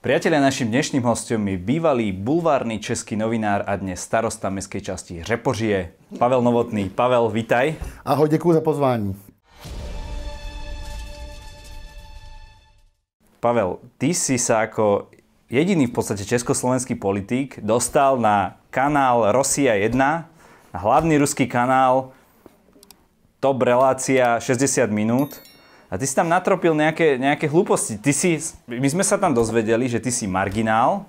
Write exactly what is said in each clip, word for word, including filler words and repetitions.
Priatelia, našim dnešným hostom je bývalý bulvárny český novinár a dnes starosta mestskej časti Řeporyje, Pavel Novotný. Pavel, vítaj. Ahoj, děkuji za pozvání. Pavel, ty si sa ako jediný v podstate československý politik dostal na kanál Rosia jedna, na hlavný ruský kanál, top relácia šesťdesiat minút. A ty si tam natropil nejaké, nejaké hlúposti. Ty si, my sme sa tam dozvedeli, že ty si marginál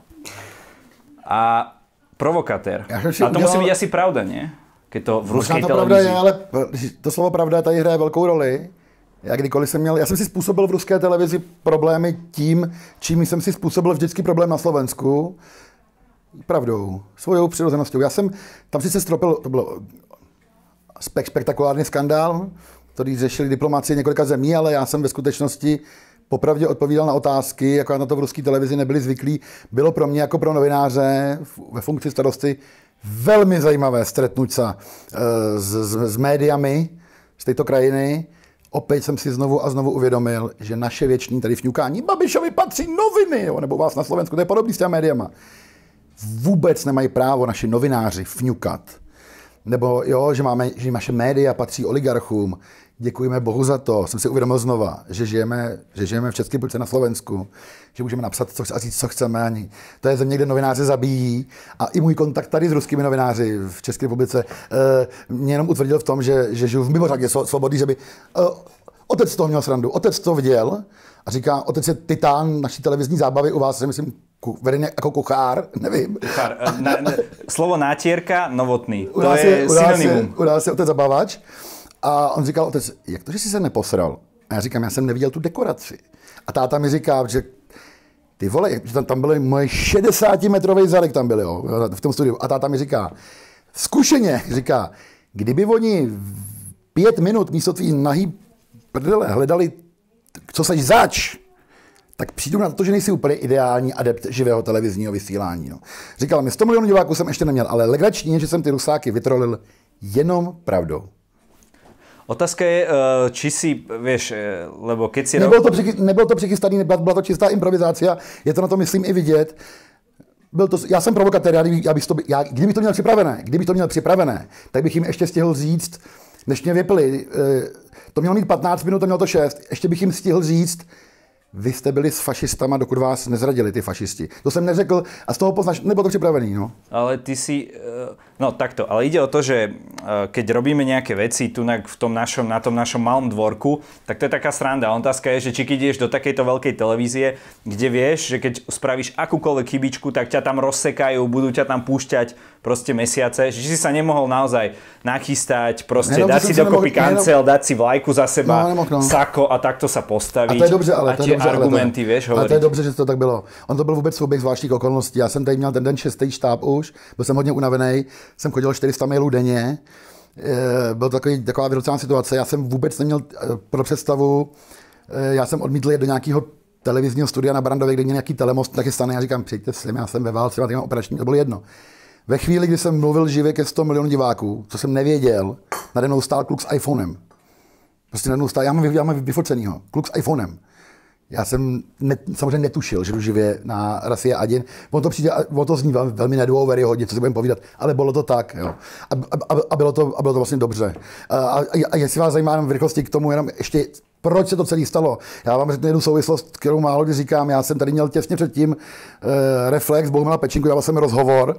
a provokatér. A to udělal... musí být asi pravda, ne? Keď to v ruské televizi... Pravda je, ale to slovo pravda tady hraje velkou roli. Já kdykoliv jsem měl, já jsem si způsobil v ruské televizi problémy tím, čím jsem si způsobil vždycky problém na Slovensku. Pravdou, svojou přirozeností. Já jsem tam sice stropil, to bylo spektakulární skandál, který řešili diplomacii několika zemí, ale já jsem ve skutečnosti popravdě odpovídal na otázky, jako na to v ruské televizi nebyli zvyklí. Bylo pro mě jako pro novináře ve funkci starosty velmi zajímavé stretnout se s, s, s médiami z této krajiny. Opět jsem si znovu a znovu uvědomil, že naše věčný tady fňukání Babišovi patří noviny, jo, nebo vás na Slovensku, to je podobný s těmi médiama. Vůbec nemají právo naši novináři fňukat. Nebo jo, že, máme, že naše média patří oligarchům. Děkujeme Bohu za to. Jsem si uvědomil znova, že žijeme, že žijeme v České republice na Slovensku, že můžeme napsat co, a říct, co chceme. Ani. To je země, kde novináře zabíjí. A i můj kontakt tady s ruskými novináři v České republice uh, mě jenom utvrdil v tom, že, že žiju v mimořádně svobody, že by... Uh, otec z toho měl srandu, otec to viděl a říká, otec je titán naší televizní zábavy u vás, myslím, vedený jako kuchár, nevím. Kuchár, na, na, slovo nátierka, Novotný. To je synonymum. U nás je otec zabavač. A on říkal, otec, jak to, že jsi se neposral? A já říkám, já jsem neviděl tu dekoraci. A táta mi říká, že ty vole, tam, tam byly moje šedesátimetrový zadek tam byly, jo, v tom studiu. A táta mi říká, zkušeně, říká, kdyby oni pět minut místo tvý nahý prdele hledali, co seš zač, tak přijdu na to, že nejsi úplně ideální adept živého televizního vysílání. No. Říkal mi, sto milionů diváků jsem ještě neměl, ale legrační je, že jsem ty rusáky vytrolil jenom pravdou. Otázka je, či si, vieš, lebo keď si... Nebylo to, přichy, nebylo to přichystaný, byla to čistá improvizácia, je to na to, myslím, i vidět. Byl to, já jsem provokatér, já, já bych to, já, kdybych to měl připravené, kdybych to měl připravené, tak bych jim ještě stihl říct, než mě vypili, to mělo mít patnáct minut, to mělo to šest, ještě bych jim stihl říct, vy jste byli s fašistama, dokud vás nezradili ty fašisti. To jsem neřekl a z toho poznáš, nebylo to připravený, no. Ale ty si, no takto, ale ide o to, že keď robíme nejaké veci tu v tom našom, na tom našom malom dvorku, tak to je taká sranda. Otázka je, že či keď ideš do takejto veľkej televízie, kde vieš, že keď spravíš akúkoľvek chybičku, tak ťa tam rozsekajú, budú ťa tam púšťať proste mesiace, že si sa nemohol naozaj nachystať, proste nemohl, dať si dokopy nemohl, kancel, nemohl, dať si vlajku za seba, no, nemohl, no. sako a takto sa postaviť. A to je dobře, ale a tie dobře, argumenty, ale to, vieš, hovoriť. Ale to je dobře, že to tak bylo. On to byl vůbec souběh zvláštních okolností. Já jsem tady měl ten den šestý štáb už, byl jsem hodně unavený, jsem chodil čtyři sta mailů denně, byl to takový, taková vyhrocená situace, já jsem vůbec neměl pro představu, já jsem odmítl jít do nějakého televizního studia na Brandově, kde měl nějaký telemost, taky stane, já říkám, přijďte sem, já jsem ve válce, mám operační, to bylo jedno. Ve chvíli, kdy jsem mluvil živě ke sto milionů diváků, co jsem nevěděl, nade mnou stál kluk s iPhonem. Prostě nade mnou stál, já mám, já mám vyfocenýho, kluk s iPhonem. Já jsem ne, samozřejmě netušil, že jdu živě na Rosia jedna. On to přijde, on to zní velmi nedůvěryhodně, co si budeme povídat, ale bylo to tak, jo. A, a, a, bylo, to, a bylo to vlastně dobře. A, a, a jestli vás zajímá v rychlosti k tomu, jenom ještě, proč se to celé stalo. Já vám řeknu jednu souvislost, kterou málo kdy říkám. Já jsem tady měl těsně předtím eh, Reflex, Bohumila Pečinku, dával jsem rozhovor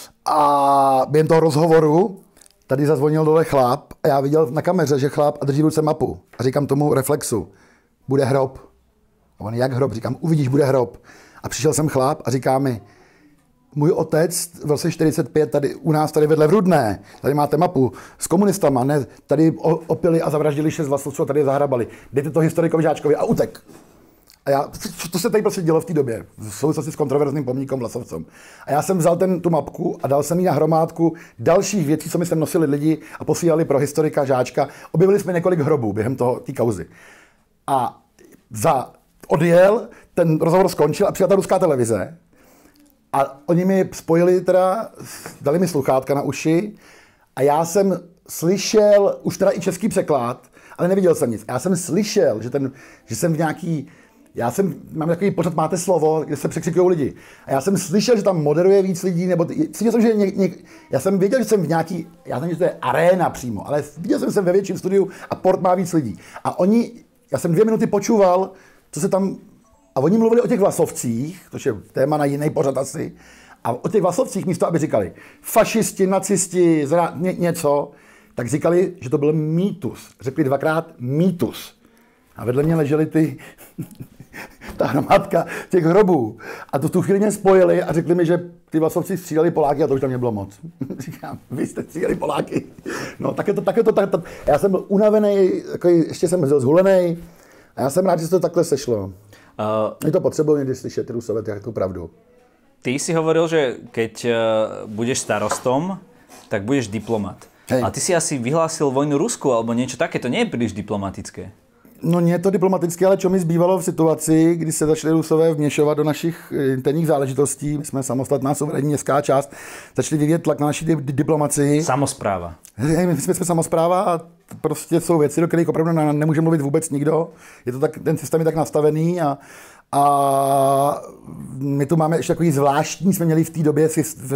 a během toho rozhovoru tady zazvonil dole chlap a já viděl na kameře, že chlap a drží v ruce mapu. A říkám tomu Reflexu, bude hrob. A on, jak hrob? Říkám, uvidíš, bude hrob. A přišel jsem chlap a říká mi, můj otec v roce čtyřicet pět tady u nás tady vedle v Rudné, tady máte mapu s komunistama, ne, tady opili a zavraždili šest vlastovců a tady je zahrabali. Dejte to historikovi Žáčkovi a utek. A já, to se tady prostě dělo v té době, v souvislosti s kontroverzním pomníkom Vlasovcům. A já jsem vzal ten, tu mapku a dal jsem ji na hromádku dalších věcí, co mi sem nosili lidi a posílali pro historika Žáčka. Objevili jsme několik hrobů během toho, té kauzy. A za odjel, ten rozhovor skončil a přijela ta ruská televize. A oni mi spojili teda, dali mi sluchátka na uši a já jsem slyšel, už teda i český překlad, ale neviděl jsem nic. Já jsem slyšel, že, ten, že jsem v nějaký Já jsem, mám takový pořad Máte slovo, kde se překřikují lidi. A já jsem slyšel, že tam moderuje víc lidí, nebo cítil jsem, že ně, ně, já jsem věděl, že jsem v nějaký, já jsem, že to je aréna přímo, ale viděl jsem se ve větším studiu a port má víc lidí. A oni, já jsem dvě minuty počúval, co se tam, a oni mluvili o těch Vlasovcích, což je téma na jiný pořad asi, a o těch Vlasovcích místo, aby říkali fašisti, nacisti, zra, ně, něco, tak říkali, že to byl mýtus. Řekli dvakrát mýtus. A vedle mě leželi ty, ta hromádka těch hrobů. A to v tu chvíli mě spojili a řekli mi, že ty Vlasovci stříleli Poláky a to už tam nebylo moc. Říkám, vy jste stříleli Poláky. No tak je to, tak je to, tak, tak. Já jsem byl unavený, ještě jsem byl zhulený a já jsem rád, že se to takhle sešlo. Uh, My to potřebují někdy slyšet, ty Rusové, jak tu pravdu. Ty si hovoril, že keď uh, budeš starostom, tak budeš diplomat. Hej. A ty si asi vyhlásil vojnu Rusku alebo niečo také, to nie je príliš diplomatické. No nie je to diplomatické, ale čo mi zbývalo v situaci, kdy se začali Rusové vměšovat do našich interních záležitostí, my jsme samostatná suverénní městská část, začali vyvíjet tlak na naši di- diplomacii. Samospráva. My jsme, jsme samospráva a prostě jsou věci, do kterých opravdu nemůže mluvit vůbec nikdo. Je to tak, ten systém je tak nastavený a A my tu máme ještě takový zvláštní, jsme měli v té době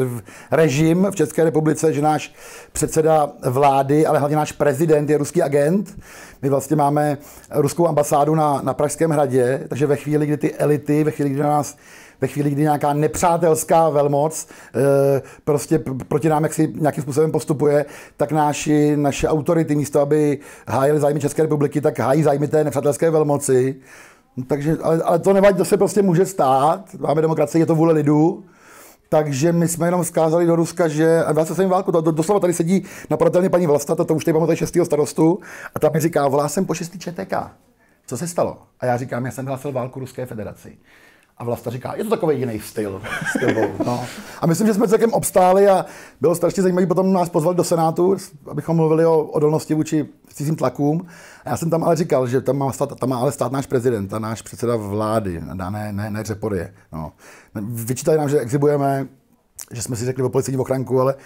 režim v České republice, že náš předseda vlády, ale hlavně náš prezident je ruský agent. My vlastně máme ruskou ambasádu na, na Pražském hradě, takže ve chvíli, kdy ty elity, ve chvíli, kdy na nás ve chvíli, kdy nějaká nepřátelská velmoc e, prostě proti nám jaksi nějakým způsobem postupuje, tak naši, naše autority místo, aby hájili zájmy České republiky, tak hájí zájmy té nepřátelské velmoci. Takže, ale, ale to nevadí, to se prostě může stát. Máme demokracii, je to vůle lidu. Takže my jsme jenom vzkázali do Ruska, že... A vlastně jsem válku, to, do, doslova tady sedí napadatelně paní Vlasta, to, to už tady pamatuje šestého starostu, a ta mi říká, volá jsem po šestý ČTK. Co se stalo? A já říkám, já jsem hlásil válku Ruské federaci. A Vlasta říká, je to takový jiný styl. styl no. A myslím, že jsme celkem obstáli a bylo strašně zajímavé, potom nás pozvali do Senátu, abychom mluvili o odolnosti vůči cizím tlakům. A já jsem tam ale říkal, že tam má, stát, tam má ale stát náš prezident a náš předseda vlády, ne, ne, ne Řeporyje. No. Vyčítali nám, že exhibujeme, že jsme si řekli o policejní ochranku, ale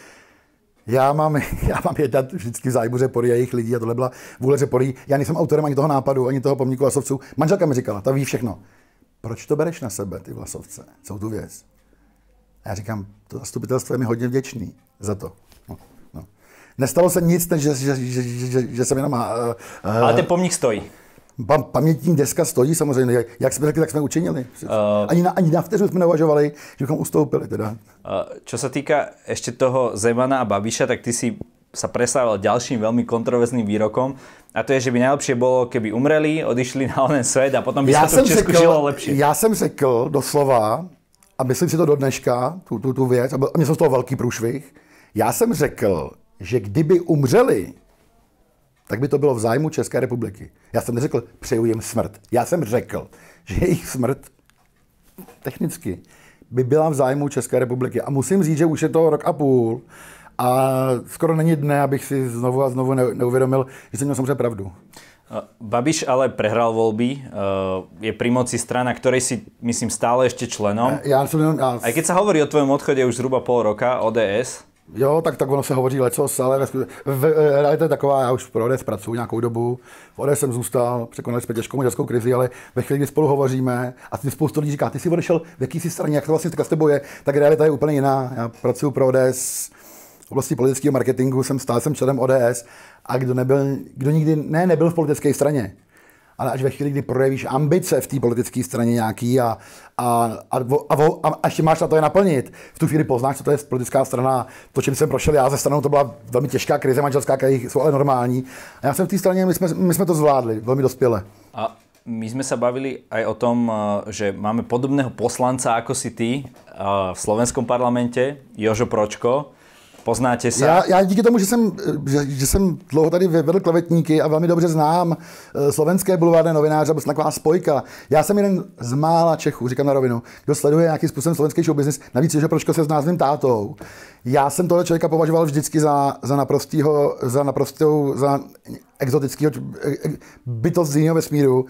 já mám, já mám jednat vždycky v zájmu Řeporyje a jejich lidí a tohle byla vůle Řeporyjí. Já nejsem autorem ani toho nápadu, ani toho pomníku Vlasovců. Manželka mi říkala, ta ví všechno. Proč to bereš na sebe, ty Vlasovce? Jsou tu věc. A já říkám, to zastupitelstvo je mi hodně vděčný za to. No, no. Nestalo se nic, než že, že, že, že, že jsem jenom... Uh, uh, Ale ten pomník stojí. Pa, pamětní deska stojí samozřejmě. Jak jsme řekli, tak jsme učinili. Uh, ani, na, ani na vteřinu jsme neuvažovali, že bychom ustoupili. Teda. Uh, čo sa týka ešte toho Zemana a Babiša, tak ty si sa preslávil ďalším veľmi kontroverzným výrokom. A to je, že by najlepšie bolo, keby umreli, odišli na onen svet a potom by já sa to v Česku řekl, žilo lepšie. Já jsem řekl doslova, a myslím si to do dneška, tu, tu, tu věc, a mě jsem z toho velký průšvih, já jsem řekl, že kdyby umřeli, tak by to bylo v zájmu České republiky. Já jsem neřekl, přeju jim smrt. Já jsem řekl, že jejich smrt technicky by byla v zájmu České republiky. A musím říct, že už je to rok a půl, a skoro není dne, abych si znovu a znovu neuvědomil, že jsem měl samozřejmě pravdu. Babiš ale prehral voľby, je pri moci strana, ktorej si, myslím, stále ešte členom. Já jsem jenom, já... Aj keď sa hovorí o tvojom odchode už zhruba pol roka, O D S. Jo, tak, tak ono se hovoří lecos, ale v realita je taková, já už pro O D S pracuji nějakou dobu, v O D S jsem zůstal, překonali jsme těžkou maďarskou krizi, ale ve chvíli, kdy spolu hovoříme a ty spoustu lidí říká, ty jsi odešel v jakýsi straně, jak to vlastně s tebou je, tak realita je úplně jiná. Já pracuji pro O D S, v oblasti politického marketingu jsem stál jsem členem O D S a kdo nebyl, kdo nikdy ne, nebyl v politické straně, ale až ve chvíli, kdy projevíš ambice v té politické straně nějaký a, a, a, a, a, a ještě máš na to je naplnit, v tu chvíli poznáš, co to je politická strana. To, čím jsem prošel já ze stranou, to byla velmi těžká krize manželská, které jsou ale normální. A já jsem v té straně, my jsme, my jsme to zvládli, velmi dospěle. A my sme sa bavili aj o tom, že máme podobného poslanca ako si ty v slovenskom parlamente, Jožo Pročko. Poznáte se? Já, já díky tomu, že jsem, že, že jsem dlouho tady vedl klevetníky a velmi dobře znám slovenské bulvárné novináře, byl taková spojka. Já jsem jeden z mála Čechů, říkám na rovinu, kdo sleduje nějakým způsobem slovenský show business, navíc že Pročko se s názvým tátou. Já jsem tohle člověka považoval vždycky za, za naprostýho, za naprostou, za exotického bytost z jiného vesmíru,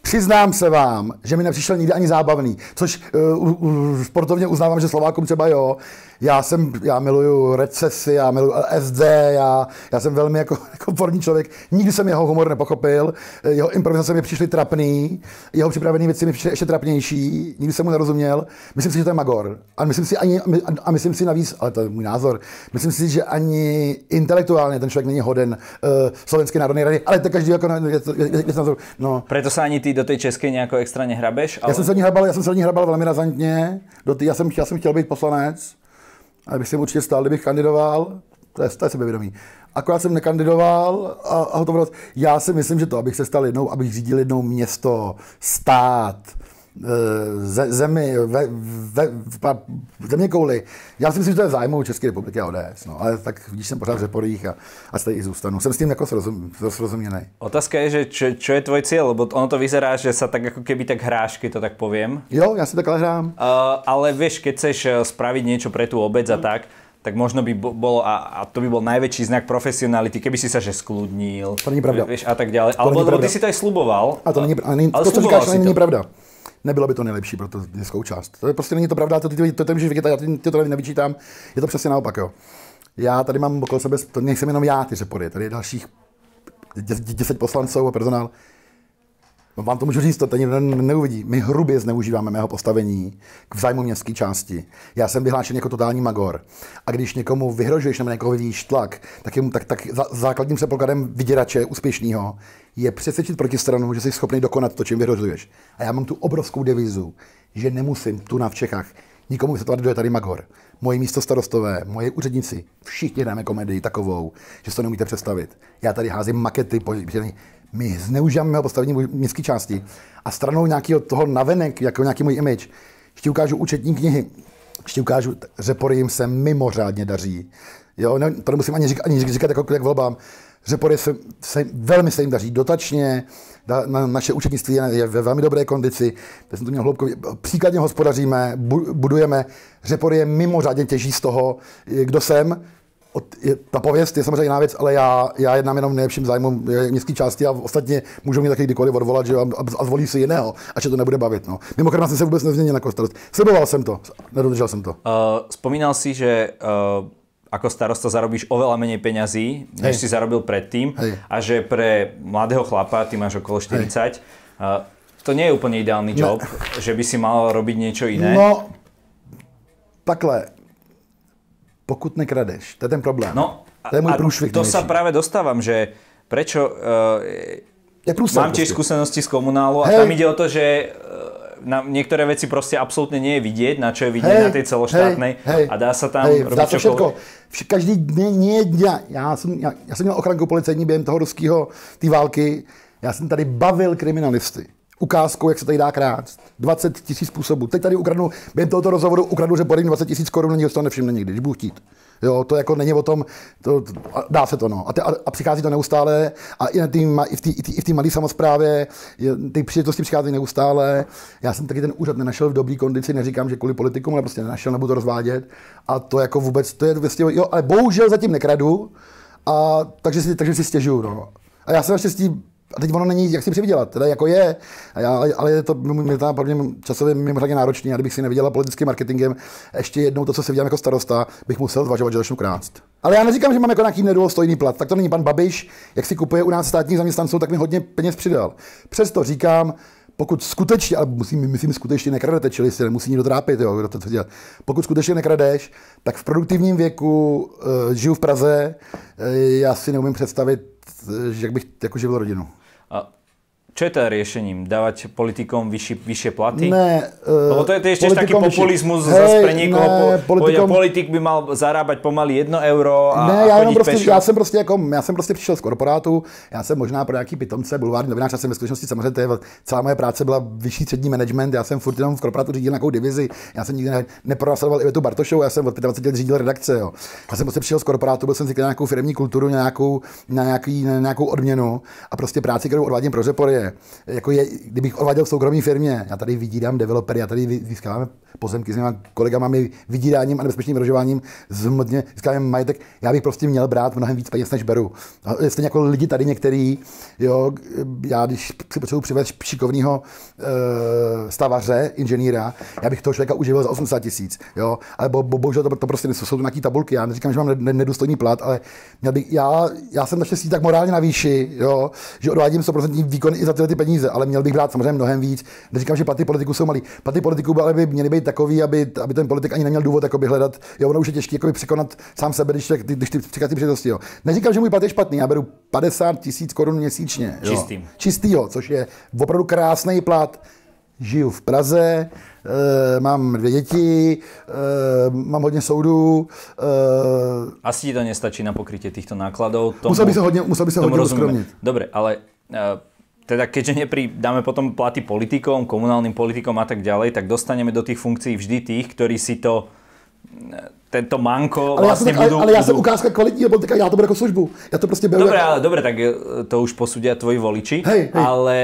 Přiznám se vám, že mi nepřišel nikdy ani zábavný, což uh, uh, sportovně uznávám, že Slovákům třeba jo. Já jsem, já miluju recesi, já miluju L S D, já, já jsem velmi jako komfortní člověk. Nikdy jsem jeho humor nepochopil, jeho improvizace mi přišly trapný, jeho připravené věci mi přišly ještě trapnější, nikdy jsem mu nerozuměl. Myslím si, že to je magor. A myslím si, ani, a myslím si navíc, ale to je můj názor, myslím si, že ani intelektuálně ten člověk není hoden uh, Slovenské národní rady, ale to každý jako je, je, je, je názor. No. Preto sa ani ty do tej českej nejako extra nehrabeš? Ale... Já jsem se ní hrabal, já jsem se ní hrabal velmi razantně, do tý, já, jsem, já jsem chtěl být poslanec, ale bych si určitě stál, kdybych kandidoval, to je, to je sebevědomí. Akorát jsem nekandidoval a, a hotovo. Já si myslím, že to, abych se stal jednou, abych řídil jednou město, stát, ze, zemi, ve, ve, ve, země kouly. Já si myslím, že to je zájmu České republiky a O D S. No. Ale tak vidíš, jsem pořád v Řeporích a, a tady i zůstanu. Jsem s tím jako srozuměný. Otázka je, že čo, čo je tvoj cieľ? Lebo ono to vyzerá, že sa tak ako keby tak hráš, keď to tak poviem. Jo, já si takhle hrám. Uh, ale vieš, keď chceš spraviť niečo pre tú obec a tak, tak možno by bolo, a, a to by bol najväčší znak profesionality, keby si sa že skľudnil. To není pravda. Vieš, a tak ďalej. Alebo ty si to aj sluboval. A to není, a není, to, co říkáš, není pravda. Nebylo by to nejlepší pro tu městskou část. To je prostě není to pravda, to ty to, to, můžeš vykytat, já ty to nevyčítám, je to přesně naopak, jo. Já tady mám okolo sebe, to nejsem jenom já, ty Řepory, tady je dalších deset poslanců a personál. Vám to můžu říct, to tady neuvidí. My hrubě zneužíváme mého postavení k vzájmu městské části. Já jsem vyhlášen jako totální magor. A když někomu vyhrožuješ nebo někoho vyvíjíš tlak, tak, jim, tak, tak základním předpokladem vyděrače úspěšného je přesvědčit protistranu, že jsi schopný dokonat to, čím vyhrožuješ. A já mám tu obrovskou devizu, že nemusím tu na v Čechách nikomu vysvětlovat, kdo je tady magor. Moji místostarostové, moje úředníci, všichni dáme komedii takovou, že si to neumíte představit. Já tady házím makety, my zneužíváme mého postavení městské části a stranou nějakého toho navenek, jako nějaký můj image, ještě ukážu účetní knihy, ještě ukážu, Řepory jim se mimořádně daří. Jo, ne, to nemusím ani říkat, ani říkat jako jak volbám. Řepory se, se, velmi se jim daří dotačně, da, na, naše účetnictví je, je ve velmi dobré kondici, teď jsem to měl hloubkově, příkladně hospodaříme, bu, budujeme, Řepory je mimořádně těží z toho, kdo jsem. Je, ta pověst je samozřejmě jiná věc, ale já, já jednám jenom v nejlepším zájmu městské části a ostatně můžou mě taky kdykoliv odvolat, že, a, a zvolí si jiného, až to nebude bavit. No. Mimochodem jsem se vůbec nezměnil jako starost. Sliboval jsem to, nedodržel jsem to. Uh, spomínal si, že uh, ako starosta zarobíš oveľa menej peňazí, než si zarobil predtým. Hej. A že pre mladého chlapa, ty máš okolo štyridsať, uh, to nie je úplne ideálny job, ne. Že by si mal robiť niečo iné. No, takhle. Pokud nekradeš, to je ten problém. No, to je môj průšvih. To sa práve dostávam, že prečo... Uh, prúser, mám tiež skúsenosti z komunálu a hej. Tam ide o to, že uh, na niektoré veci proste absolútne nie je vidieť, na čo je vidieť hej, na tej celoštátnej hej, hej, a dá sa tam hej, robiť čokoľvek. Každý den, já, já, jsem, já, já jsem měl ochranku policejní během toho ruského, té války, já jsem tady bavil kriminalisty. Ukázkou, jak se tady dá krást. dvacet tisíc způsobů. Teď tady ukradnu, během tohoto rozhovoru ukradnu, že podejím dvacet tisíc korun, nikdo z toho nevšimne nikdy, když budu chtít. Jo, to jako není o tom, to, to, dá se to, no. A, te, a, a přichází to neustále a i, na tý, i v té malé samosprávě ty příležitosti přicházejí neustále. Já jsem taky ten úřad nenašel v dobrý kondici, neříkám, že kvůli politikům, ale prostě nenašel, nebudu to rozvádět. A to jako vůbec, to je vlastně, jo, ale bohužel zatím nekradu, a takže si, takže si stěžuju, no. A já jsem naštěstí, a teď ono není, jak si přivydělat, teda jako je, já, ale je to pro mě časově mimořádně náročný, a kdybych si nevydělal politickým marketingem, ještě jednou to, co se vydělám jako starosta, bych musel zvažovat, že začnu krást. Ale já neříkám, že mám jako nějaký nedůstojný plat, tak to není pan Babiš, jak si kupuje u nás státních zaměstnanců, tak mi hodně peněz přidal. Přesto říkám, pokud skutečně, ale musím, myslím, skutečně nekradete, čili si nemusí nikdo trápit, jo, kdo to chce dělat. Pokud skutečně nekradeš, tak v produktivním věku uh, žiju v Praze, uh, já si neumím představit, jak bych jako živil rodinu. A čo je teda riešením? Dávať politikom vyššie, vyššie platy? Ne. Uh, Lebo to je tiež taký populizmus vyšší. Zase pre niekoho. Ne, po, politikom... Politik by mal zarábať pomaly jedno euro a, ne, a já chodiť prostě, pešo. Já jsem prostě jako, já jsem prostě přišel z korporátu, já jsem možná pro nějaký pitomce, bulvární novinář, já jsem ve skutečnosti samozřejmě, to je, celá moje práce byla vyšší střední management, já jsem furt jenom v korporátu řídil nějakou divizi, já jsem nikdy ne, nepronasadoval Ivetu Bartošovou, já jsem od dvacet let řídil redakce, jo. Já jsem prostě přišel z korporátu, byl jsem si nějakou firemní kulturu, nějakou, na nějaký, na nějakou odměnu a prostě práci, kterou odvádím pro Řepory, funguje. Jako je, kdybych odváděl v soukromé firmě, já tady vydírám developery, já tady získáváme pozemky s těma kolegama, my vydíráním a nebezpečným vyrožováním zmodně získáváme majetek, já bych prostě měl brát mnohem víc peněz, než beru. A stejně jako lidi tady některý, jo, já když si potřebuji přivést šikovného e, stavaře, inženýra, já bych toho člověka uživil za osmdesát tisíc, jo, ale bo, bo, bohužel to, to prostě nejsou, jsou to nějaký tabulky, já neříkám, že mám nedůstojný plat, ale měl bych, já, já jsem naštěstí tak morálně na výši, jo, že odvádím sto procent výkon i za tyhle ty peníze, ale měl bych brát samozřejmě mnohem víc. Neříkám, že platy politiků jsou malý. Platy politiků ale by měly být takový, aby, aby ten politik ani neměl důvod jakoby hledat. Jo, ono už je těžké jakoby překonat sám sebe, když, když ty přichází příležitosti. Jo. Neříkám, že můj plat je špatný, já beru padesát tisíc korun měsíčně. Jo. Čistým. Čistýho, což je opravdu krásný plat. Žiju v Praze, e, mám dvě děti, e, mám hodně soudů. E, Asi ti to nestačí na pokrytie týchto nákladov. Tomu, musel by sa hodne, musel by sa hodne uskromniť. Dobre, ale e, teda keďže nepridáme potom platy politikom, komunálnym politikom a tak ďalej, tak dostaneme do tých funkcií vždy tých, ktorí si to tento manko ale vlastne ja budú... Ale, ale ja som ukázka kvalitního politika, ja to beru ako službu. Ja to proste beru... Dobre, ako... ale dobre, tak to už posúdia tvoji voliči. Hej, hej. Ale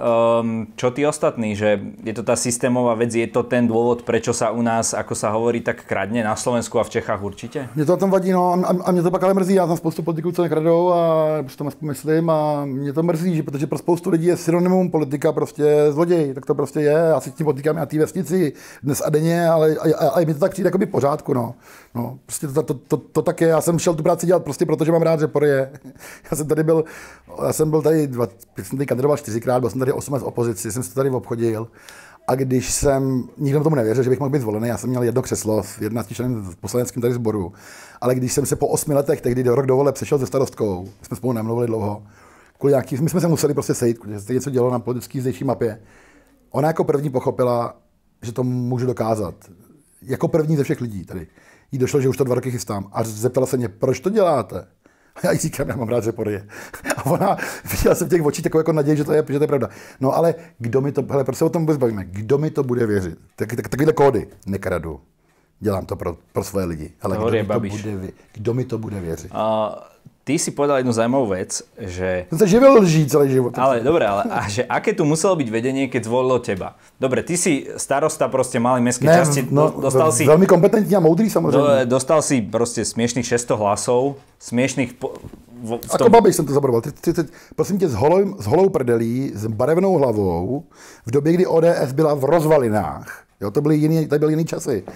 um, čo tí ostatní, že je to tá systémová vec, je to ten dôvod, prečo sa u nás, ako sa hovorí, tak kradne na Slovensku a v Čechách určite? Mně to tam vadí, no, a, a mě to pak ale mrzí. Já znám spoustu politiků, co nekradou a si to myslím a mě to mrzí, že protože pro spoustu lidí je synonymum politika prostě zloděj, tak to prostě je. Já si s tím potýkám na té vesnici dnes a denně, ale a, a, a mi to tak přijde jakoby v pořádku, no. No, prostě to, to, to, to tak je. Já jsem šel tu práci dělat prostě proto, že mám rád Řeporyje. Já jsem tady byl, já jsem byl tady, jsem tady kandidoval čtyřikrát, byl jsem tady osm let v opozici, jsem se tady obchodil. A když jsem, nikdo tomu nevěřil, že bych mohl být zvolený, já jsem měl jedno křeslo v jedenácti členů poslaneckém tady sboru, ale když jsem se po osmi letech, tehdy do rok do voleb přešel se starostkou, jsme spolu nemluvili dlouho, kvůli nějaký, my jsme se museli prostě sejít, protože se něco dělo na politické zdejší mapě. Ona jako první pochopila, že to můžu dokázat. Jako první ze všech lidí tady. Jí došlo, že už to dva roky chystám a zeptala se mě, proč to děláte? A já jí říkám, já mám rád Řeporyje. A ona, viděla jsem v těch očích takovou jako naději, že to je, že to je pravda. No ale kdo mi to, hele, proč se o tom vůbec bavíme, kdo mi to bude věřit? Tak, tak, takovýhle kódy, nekradu, dělám to pro, pro svoje lidi. Ale kdo mi, to bude, kdo mi to bude věřit? Uh, ty si povedal jednu zaujímavú vec, že... Jsem sa živil lží celý život. Ale dobre, ale a že aké tu muselo byť vedenie, keď zvolilo teba? Dobre, ty si starosta proste malej mestskej ne, časti, no, dostal si... Veľmi kompetentní a moudrý samozrejme. Do, dostal si proste smiešných šesťsto hlasov, smiešných... Po, v, v tom... Ako Babiš jsem to zabaroval. Prosím tě, s holou, s holou prdelí, s barevnou hlavou, v době, kdy O D S byla v rozvalinách. Jo, to byly jiný, to byly jiný časy.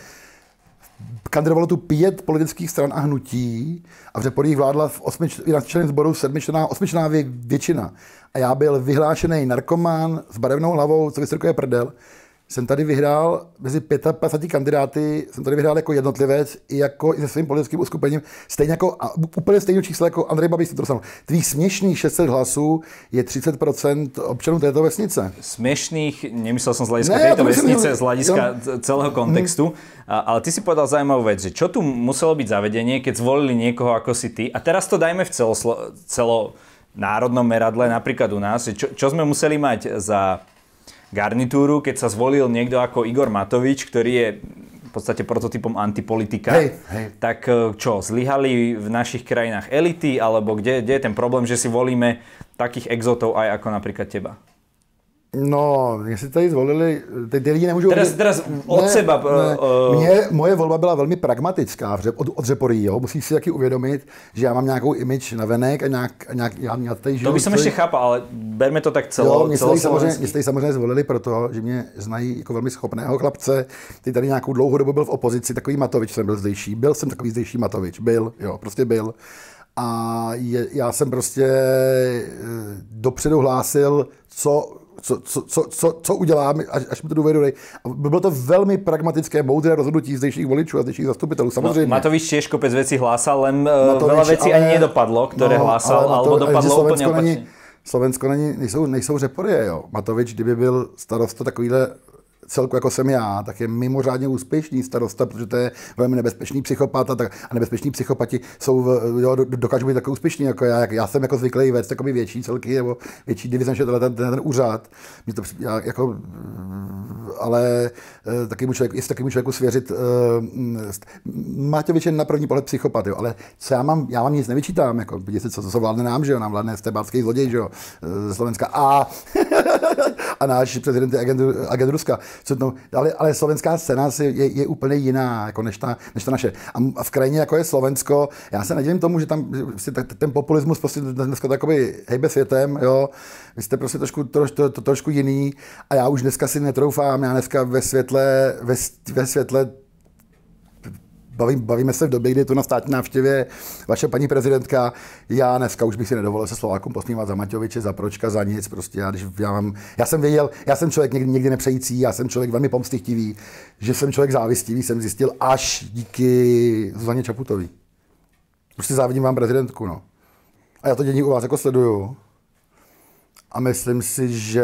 Kandidovalo tu pět politických stran a hnutí a v Řeporyjích vládla v osmičlenném sboru osmičlenná většina. A já byl vyhlášený narkoman s barevnou hlavou, co vystřelkuje prdel. Jsem tady vyhrál mezi padesát pěti kandidáty, jsem tady vyhrál jako jednotlivec i jako i se svým politickým uskupením, stejně jako a úplně stejné číslo jako Andrej Babiš. Tvých směšných šest set hlasů je třicet procent občanů této vesnice. Směšných, nemyslel som z hľadiska ne, tejto vesnice, z hľadiska jo. celého kontextu, hmm. ale ty si povedal zaujímavú vec, že čo tu muselo byť zavedenie, keď zvolili niekoho ako si ty. A teraz to dajme v celoslo, celonárodnom meradle, napríklad u nás, čo, čo sme museli mať za garnitúru, keď sa zvolil niekto ako Igor Matovič, ktorý je v podstate prototypom antipolitika. Hej, hej. Tak čo, zlyhali v našich krajinách elity, alebo kde, kde je ten problém, že si volíme takých exotov aj ako napríklad teba? No, mě si tady zvolili, ty, ty lidi nemůžou... Teraz, teraz od ne, seba... Ne. Uh... Mě, moje volba byla velmi pragmatická od, od Řeporyjí, musíš si taky uvědomit, že já mám nějakou image na venek a nějak, a nějak já, já tady žiju... To by som ešte chápal, ale berme to tak celo, jo, mě celoslovensky. Mě jste samozřejmě zvolili proto, že mě znají jako velmi schopného chlapce, ty tady nějakou dlouhou dobu byl v opozici, takový Matovič jsem byl zdejší, byl jsem takový zdejší Matovič, byl, jo, prostě byl. A je, já jsem prostě dopředu hlásil, co... Co, co, co, co, co udělám, až, až mi to důvěru dej. Bylo to velmi pragmatické, moudré rozhodnutí zdejších voličů a zdejších zastupitelů, samozřejmě. No, Matovič tiež kopec vecí hlásal, len Matovič, veľa vecí ale, ani nedopadlo, ktoré no, hlásal, ale alebo dopadlo úplně opačně. Slovensko není, nejsou, nejsou Řeporyje, jo. Matovič, kdyby byl starosta takovýhle celku, jako jsem já, tak je mimořádně úspěšný starosta, protože to je velmi nebezpečný psychopat a, tak, a nebezpeční psychopati jsou, jo, dokážou být tak úspěšní, jako já. Já jsem jako zvyklý vést takový větší celky nebo větší divize, než ten, ten, ten úřad. Mě to, já, jako, ale takovému člověku, jestli takovému člověku svěřit, Máťovič je na první pohled psychopat, jo, ale co já mám, já vám nic nevyčítám, jako, vidíte, co, co vládne nám, že jo, nám vládne stebácký zloděj, že jo, ze Slovenska a, a náš prezident je agent, agent Ruska. Co to, ale, ale slovenská scéna je, je úplně jiná, jako než, ta, než ta naše. A v krajině, jako je Slovensko, já se nedivím tomu, že tam že ten populismus prostě dneska takový hejbe světem, jo, vy jste prostě trošku, troš, to, to, trošku jiný a já už dneska si netroufám, já dneska ve světle, ve, ve světle Baví, bavíme se v době, kdy je tu na státní návštěvě vaše paní prezidentka. Já dneska už bych si nedovolil se Slovákům posmívat za Maťoviče, za Pročka, za nic. Prostě já, když já, mám, já jsem věděl, já jsem člověk někdy, někdy nepřející, já jsem člověk velmi pomstychtivý, že jsem člověk závistivý, jsem zjistil až díky Zuzaně Čaputový. Prostě závidím vám prezidentku, no. A já to dění u vás jako sleduju. A myslím si, že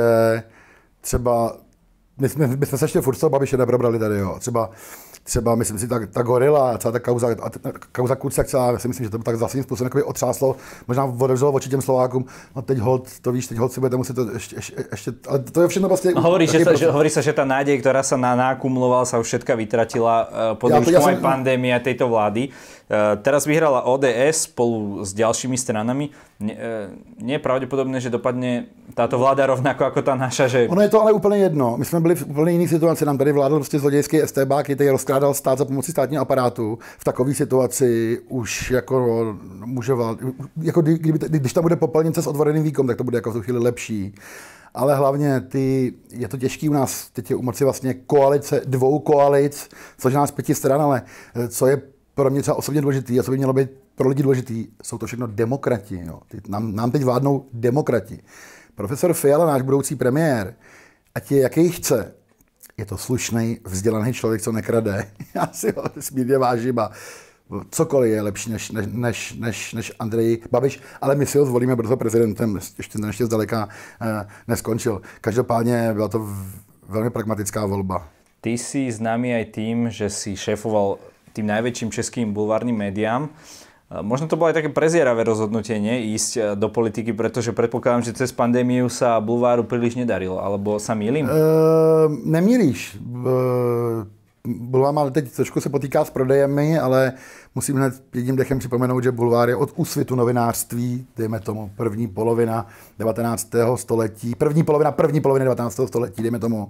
třeba, my jsme, my jsme se ještě furt Babiše neprobrali tady, jo. Třeba Třeba, myslím si, ta, ta gorila, celá ta kauza, a ta, kauza Kuciak, celá, já si myslím, že to tak zásadním způsobem otřáslo, možná otevřelo oči těm Slovákům, no teď hold, to víš, teď hold si budete muset to ještě, ještě, ještě ale to je všechno vlastně... No, hovorí, že sa, že, hovorí sa, že tá nádej, ktorá sa nakumulovala, sa už všetka vytratila pod ja, ja aj som... pandémie tejto vlády. Uh, teraz vyhrala ó dé es spolu s ďalšími stranami. Nie, uh, nie je pravdepodobné, že dopadne táto vláda rovnako ako tá naša, že... Ono je to ale úplně jedno. My jsme byli v úplně jiné situaci. Nám tady vládl prostě zlodějský estébák, který rozkrádal stát za pomoci státního aparátu. V takové situaci už jako může vlád... jako kdyby, když tam bude popelnice s odvoreným výkom, tak to bude jako v tu chvíli lepší. Ale hlavně ty, je to těžký u nás, teď je u moci vlastně koalice, dvou koalic, což nás pěti stran, ale co je pro mě třeba osobně důležitý a co by mělo být pro lidi důležitý, jsou to všechno demokrati. Jo. Ty, nám, nám teď vládnou demokrati. Profesor Fiala, náš budoucí premiér, ať je jaký chce, je to slušný, vzdělaný člověk, co nekrade. Já si ho smírně vážím a cokoliv je lepší než, než, než, než Andrej Babiš, ale my si ho zvolíme brzo prezidentem, ještě ten ještě zdaleka eh, neskončil. Každopádně byla to velmi pragmatická volba. Ty si známy aj tým, že si šéfoval tým najväčším českým bulvárnym médiám. Možno to bolo aj také prezieravé rozhodnutie, nie? Ísť do politiky, pretože predpokladám, že cez pandémiu sa bulváru príliš nedarilo, alebo sa mýlim? Uh, nemýlíš. Uh, bulvár má teď trošku se potýká s prodejemi, ale musím hned jedním dechem připomenout, že bulvár je od úsvitu novinářství, dejme tomu první polovina devatenáctého století, první polovina, první poloviny devatenáctého století, dejme tomu.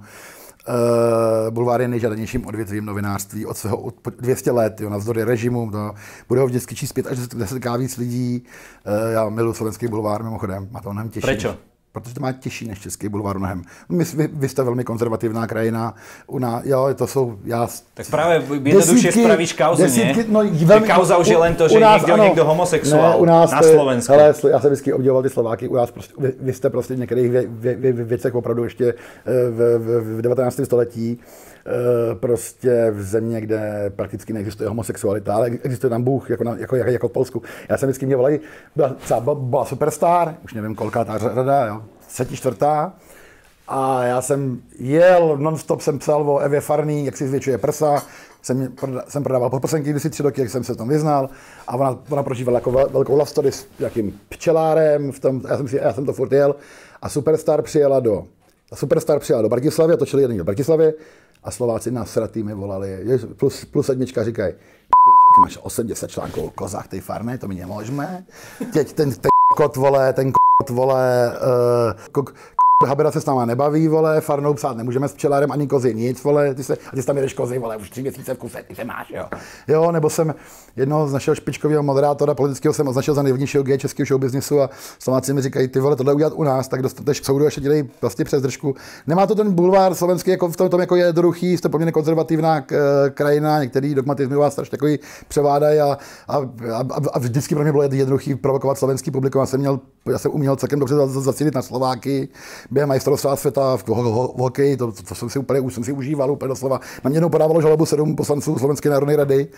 Uh, bulvár je nejžádanějším odvětvím novinářství od svého od dvě stě let, jo, navzdory režimu, to, bude ho vždycky číst pět až deset víc lidí. Uh, já miluji slovenský bulvár, mimochodem, má to mnohem těžší. Prečo? Protože to má těžší než český bulvár mnohem. My, vy, vy jste velmi konzervativná krajina. U nás, jo, to jsou, já... Tak práve jednoduchšie spravíš kauzu, desítky, nie? No, veľmi, kauza už je len to, že je niekto, niekto homosexuál ne, na Slovensku. Hele, já jsem vždycky obdivoval ty Slováky. U nás prostě, vy, vy jste prostě v některých vě, vě, vě, věcech opravdu ještě v, v, v devatenáctém století prostě v země, kde prakticky neexistuje homosexualita, ale existuje tam Bůh, jako, na, jako, jako, jako v Polsku. Já jsem vždycky mě volají, byla, byla, byla superstar, už nevím kolkátá řada, jo, třetí, čtvrtá. A já jsem jel, non-stop jsem psal o Evě Farný, jak si zvětšuje prsa, jsem, jsem prodával podprsenky kdysi tři roky, jak jsem se v tom vyznal. A ona, ona prožívala jako velkou love story s jakým pčelárem, v tom, já, jsem si, já jsem to furt jel. A Superstar přijela do, a Superstar přijela do Bratislavy a točili jeden do Bratislavy. A Slováci nás sratý mi volali, plus, plus sedmička říkají, ty máš osmdesát článků o kozách tej farné, to my nemůžeme. Teď ten, ten kot, vole, ten kot, vole, uh, Habera se s náma nebaví, vole, farnou psát nemůžeme s pčelárem ani kozy, nic, vole, ty se, a ty tam jedeš kozy, vole, už tři měsíce v kuse, ty se máš, jo. Jo, nebo jsem jednoho z našeho špičkového moderátora politického jsem označil za nejvhodnějšího geje českého showbiznisu a Slováci mi říkají, ty vole, tohle udělat u nás, tak dostaneš k soudu, ještě dělej vlastně přes držku. Nemá to ten bulvár slovenský, jako v tom, tom jako je jednoduchý, jste poměrně konzervativná k, krajina, některý dogmatismy u vás strašně takový převádají a, a, a, a, vždycky pro mě bylo jednoduchý provokovat slovenský publikum. Já jsem měl, já jsem uměl celkem dobře zacílit na Slováky. Během majstrovství světa v, ho, ho, v hokeji, to, to, to jsem si úplně jsem si užíval úplně doslova. Na mě jednou podávalo žalobu sedm poslanců Slovenské národní rady,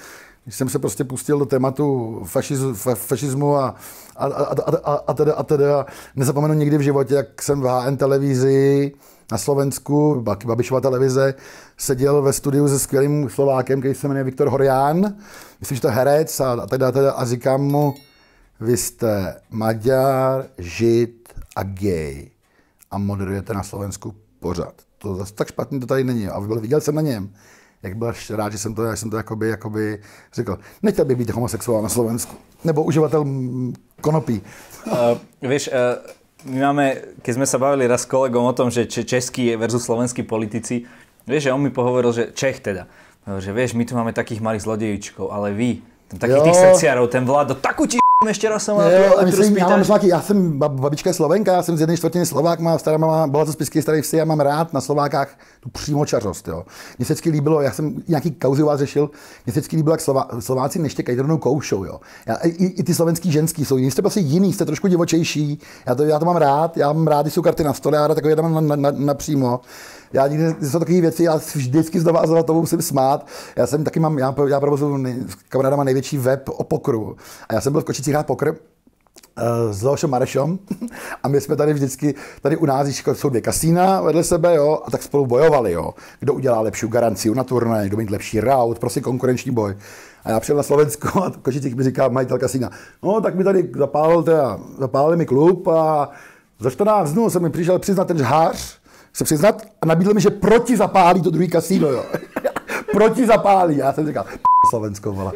když jsem se prostě pustil do tématu fašiz, fa, fašismu a, a, a, a, a, teda, a teda nezapomenu nikdy v životě, jak jsem v H N televizi na Slovensku, Babišova televize, seděl ve studiu se skvělým Slovákem, který se jmenuje Viktor Horján, myslím, že to je herec a, a, teda, teda, a říkám mu, vy jste Maďar, Žid a gay a moderujete na Slovensku pořád. To zase tak špatný to tady není. A viděl jsem na něm, jak byl rád, že jsem to, že jsem to jakoby, jakoby řekl. Nechtěl bych být homosexuál na Slovensku. Nebo uživatel konopí. Uh, vieš, uh, my máme, keď sme sa bavili raz s kolegom o tom, že českí versus slovenskí politici, vieš, že on mi pohovoril, že Čech teda, že vieš, my tu máme takých malých zlodejíčkov, ale vy, tam takých jo. Tých srdciarov, ten Vlado, takú ti ještě raz jsem já, já jsem babička je Slovenka, já jsem z jedné čtvrtiny Slovák, má stará mama, byla to z Pišské Staré Vsi, já mám rád na Slovákách tu přímočařost, jo. Mně se vždycky líbilo, já jsem nějaký kauzy u vás řešil, mně se vždycky líbilo, jak Slová, Slováci neštěkají, to rovnou koušou, jo. Já, i, I ty slovenský ženský jsou jiný, jste prostě jiný, jste trošku divočejší, já to, já to mám rád, já mám rád, když jsou karty na stole, já rád takový jedám na, na, na, napřímo. Já nikdy, jsou takové věci, já vždycky znova a znova tomu musím smát. Já jsem taky mám, já, já provozuju nej, s kamarádama největší web o pokru. A já jsem byl v Košicích hrát pokr uh, s Leošem Marešem a my jsme tady vždycky, tady u nás jsou dvě kasína vedle sebe, jo, a tak spolu bojovali, jo. Kdo udělá lepší garanci na turné, kdo mít lepší route, prostě konkurenční boj. A já přijel na Slovensko a v Košicích mi říká majitel kasína, no tak mi tady zapálil teda, zapálili mi klub a za čtrnáct dnů jsem mi přišel přiznat ten žhář, se přiznat a nabídl mi, že proti zapálí to druhý kasíno, jo. Proti zapálí. Já jsem říkal, p*** Slovensko, vole.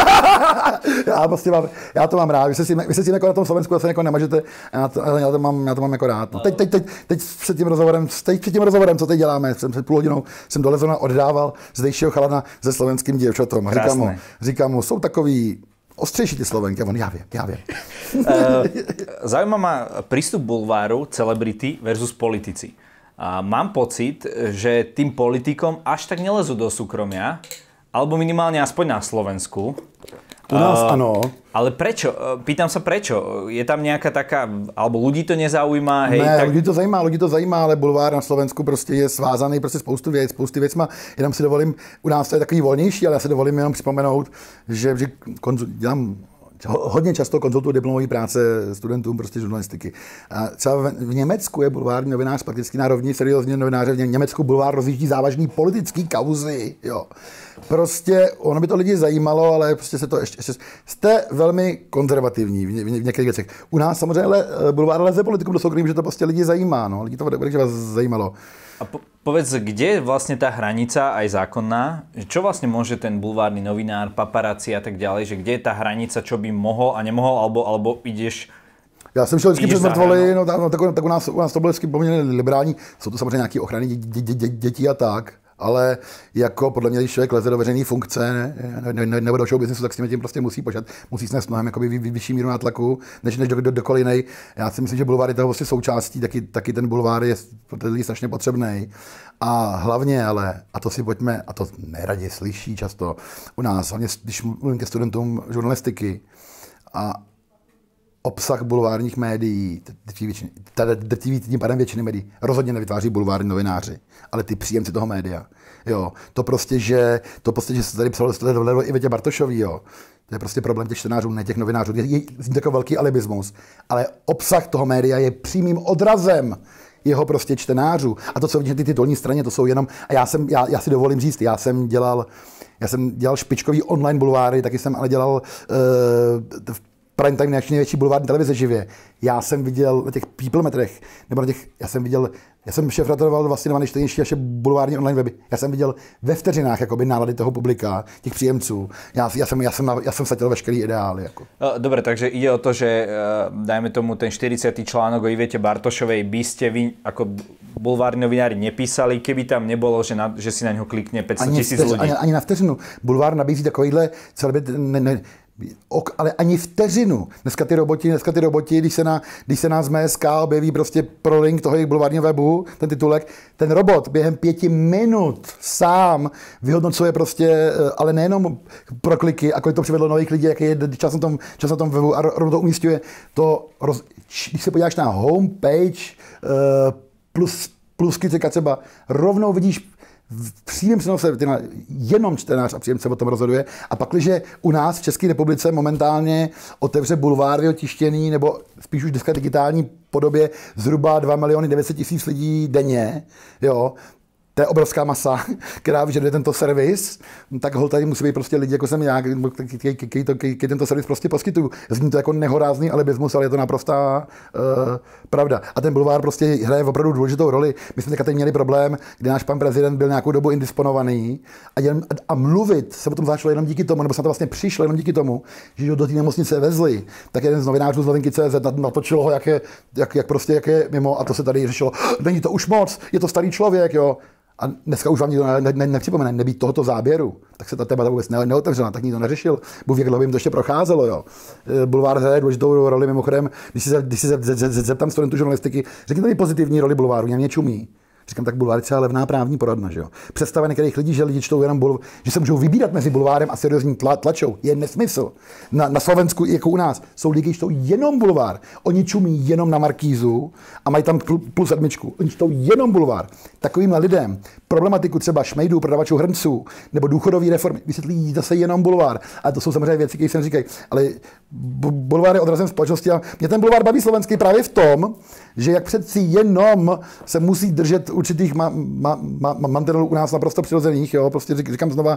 já, prostě mám, já to mám rád. Vy se s tím, vy se s tím jako na tom Slovensku zase jako nemažete. Já to, já to, mám, já to mám jako rád. No. Teď, teď, teď, teď, před tím rozhovorem, teď před tím rozhovorem, co teď děláme, jsem před půl hodinou, jsem do Lezona oddával zdejšího chalana se slovenským děvčatom. A říkám mu, říkám mu, jsou takový ostřejší ty Slovenky. On, já vím, já vím. uh, zaujíma ma prístup bulváru, celebrity versus politici. A mám pocit, že tým politikom až tak nelezú do súkromia, alebo minimálne aspoň na Slovensku. U nás uh, áno. Ale prečo? Pýtam sa prečo. Je tam nejaká taká, alebo ľudí to nezaujíma? Hej, ne, tak... ľudí to zajímá, ľudí to zajímá, ale bulvár na Slovensku prostě je svázaný prostě spoustu věc, spousty věcma. Jenom si dovolím, u nás to je takový volnější, ale já si dovolím jenom připomenout, že, že konzu, dělám hodně často konzultuju diplomové práce studentům prostě žurnalistiky. A třeba v Německu je bulvární novinář prakticky na rovni seriózně novináře. V Německu bulvár rozjíždí závažný politický kauzy. Jo. Prostě ono by to lidi zajímalo, ale prostě se to ještě, ještě jste velmi konzervativní v, ně, v některých věcech. U nás samozřejmě le, bulvár leze politikům do soukromí, že to prostě lidi zajímá. No. Lidi to bude, vás zajímalo. A po, povedz, kde je vlastne tá hranica aj zákonná? Čo vlastne môže ten bulvárny novinár, paparazzi a tak ďalej, že kde je tá hranica, čo by mohol a nemohol, alebo, alebo ideš... Já jsem šel vždycky přes mrtvoly, no, no, tak, tak u, nás, u nás to bylo vždycky poměrně liberální. Jsou to samozřejmě nějaké ochrany dě, dě, dě, dětí a tak, ale jako podle mě, když člověk leze do veřejné funkce ne, ne, ne, nebo do show businessu, tak s tím, tím prostě musí počkat, musí snést mnohem jakoby vy, vyšší míru nátlaku, než, než do, do, do jinej. Já si myslím, že bulvár je toho vlastně součástí, taky, taky ten bulvár je strašně potřebný. A hlavně ale, a to si pojďme, a to neradi slyší často u nás, hlavně když mluvím ke studentům žurnalistiky, a obsah bulvárních médií, drtivý tím pádem většiny médií, rozhodně nevytváří bulvární novináři, ale ty příjemci toho média. Jo, to prostě, že, to prostě, že se tady psalo i Ivetě Bartošový, jo. To je prostě problém těch čtenářů, ne těch novinářů. Je, je, je takový velký alibismus, ale obsah toho média je přímým odrazem jeho prostě čtenářů. A to, co vidíte ty titulní straně, to jsou jenom, a já jsem, já, já si dovolím říct, já jsem dělal, já jsem dělal špičkový online bulváry, taky jsem ale dělal uh, prime time největší, největší bulvární televize živě. Já jsem viděl na těch peoplemetrech, nebo na těch, já jsem viděl, já jsem šéfredaktoval vlastně na nejčtenější naše bulvární online weby. Já jsem viděl ve vteřinách jakoby nálady toho publika, těch příjemců. Já, já jsem, já jsem, já jsem vsadil veškerý ideály. Jako. Dobre, takže ide o to, že dajme tomu ten štyridsiaty článok o Ivete Bartošovej by ste vy ako bulvární novinári nepísali, keby tam nebolo, že, na, že si na ňo klikne päťsto tisíc ľudí. Ani, ani na vteřinu. Bulvár nabízí takovýhle celebrit, ne, ne, Ok, ale ani vteřinu. Dneska ty roboti, dneska ty roboti, když se na, když se na Z M objeví prostě pro link toho jejich bulvárního webu, ten titulek, ten robot během pěti minut sám vyhodnocuje prostě, ale nejenom pro kliky, a kolik to přivedlo nových lidí, jaký je čas na tom, čas na tom webu a rovnou to umístuje. To, roz, když se podíváš na homepage uh, plus, plus klika třeba, rovnou vidíš v přímém přenose jenom čtenář a příjemce o tom rozhoduje. A pak, když u nás v České republice momentálně otevře bulvár tištěný, nebo spíš už dneska digitální podobě zhruba dva miliony devět set tisíc lidí denně, jo, to je obrovská masa, která vyžaduje tento servis, tak hol tady musí být prostě lidi, jako jsem já, který tento servis prostě poskytuju. Zní to jako nehorázný alibismus, ale je to naprostá uh, pravda. A ten bulvár prostě hraje opravdu důležitou roli. My jsme teďka teď měli problém, kdy náš pan prezident byl nějakou dobu indisponovaný a, jen, a mluvit se potom začalo jenom díky tomu, nebo se to vlastně přišlo jenom díky tomu, že ho do té nemocnice vezli, tak jeden z novinářů z Novinky tečka cé zet natočilo ho, jak, je, jak, jak prostě jak je mimo, a to se tady řešilo. Není to už moc, je to starý člověk, jo. A dneska už vám nikdo ne, ne, nepřipomene, nebýt tohoto záběru, tak se ta témata vůbec ne, neotevřela, tak nikdo neřešil. Bůh ví, jak dlouho jim to ještě procházelo. Jo. Bulvár hraje důležitou roli, mimochodem, když se, když se zeptám studentů žurnalistiky, řekněte mi pozitivní roli bulváru, mě čumí. Říkám, tak bulvár je třeba levná právní poradna, že jo. Představa některých lidí, že lidi čtou jenom bulvár, že se můžou vybírat mezi bulvárem a seriózní tla, tlačou, je nesmysl. Na, na Slovensku, jako u nás, jsou lidi, kteří čtou jenom bulvár. Oni čumí jenom na Markízu a mají tam plus sedmičku. Oni čtou jenom bulvár. Takovým lidem problematiku třeba šmejdů, prodavačů hrnců nebo důchodové reformy vysvětlí zase jenom bulvár. A to jsou samozřejmě věci, které jsem říkají. Ale bulvár je odrazem společnosti a mě ten bulvár baví slovenský právě v tom, že jak přeci jenom se musí držet určitých ma, ma, ma, mantinelů u nás naprosto přirozených, jo, prostě řík, říkám znova,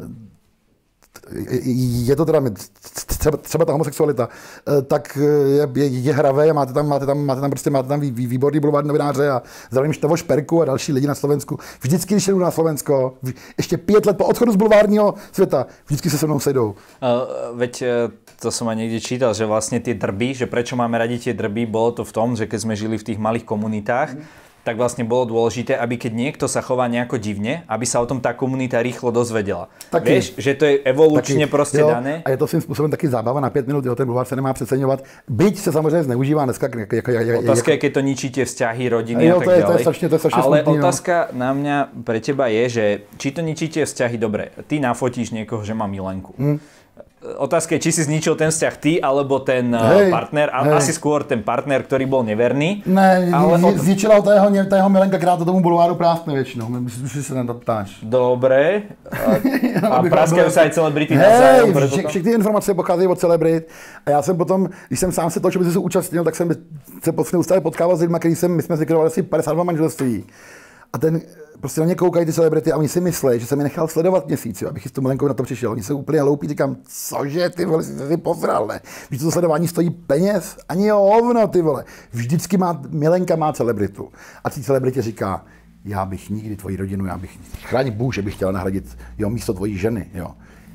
je to teda třeba, třeba ta homosexualita, tak je, je, je hravé, máte tam, máte tam, máte tam prostě máte tam vý, výborný bulvární novináře a zdravím Štavo Šperku a další lidi na Slovensku. Vždycky, když jdu na Slovensko, ještě pět let po odchodu z bulvárního světa, vždycky se se mnou sejdou. Uh, veď to som aj niekde čítal, že vlastne tie drby, že prečo máme radi tie drby, bolo to v tom, že keď sme žili v tých malých komunitách, mm. tak vlastne bolo dôležité, aby keď niekto sa chová nejako divne, aby sa o tom tá komunita rýchlo dozvedela. Taky, vieš, že to je evolučne taky, proste jo, dané. A je to svým způsobem taky zábava na pět minut, jo, ten bulvár se nemá přeceňovat. Byť se samozřejmě zneužívá dneska. Jak, jak, jak, otázka je, keď to ničíte vzťahy, rodiny jo, a tak to je, ďalej. To je strašne, to je strašne ale smutný, otázka no. na mňa pre teba je, že či to ničíte vzťahy, dobre, ty nafotíš niekoho, že má milenku. Hmm. Otázka je, či si zničil ten vzťah ty, alebo ten hej, partner. Hej. Asi skôr ten partner, ktorý bol neverný. Ne, ale z, zničila to jeho, ta jeho milenka, která to tomu bulváru práskne väčšinou. Myslím, že sa na to ptáš. Dobre. A, a praskajú sa aj celebrity hej, navzájom. Hej, všechny informace pocházejí od celebrit. A já jsem potom, když jsem sám se toho, že by se účastnil, tak jsem se neustále potkával s lidmi, který jsem, my jsme zlikvidovali asi padesát dva manželství. A ten, prostě na ně koukají ty celebrity a oni si myslí, že jsem je nechal sledovat měsíc, jo, abych s tou milenkou na to přišel. Oni jsou úplně hloupí, říkám, cože, ty vole, jsi si pozral, ne? Víš, to sledování stojí peněz? Ani hovno, ty vole. Vždycky má, milenka má celebritu. A ty celebritě říká, já bych nikdy tvoji rodinu, já bych, chráň Bůh, že bych chtěl nahradit, jo, místo tvojí ženy, jo.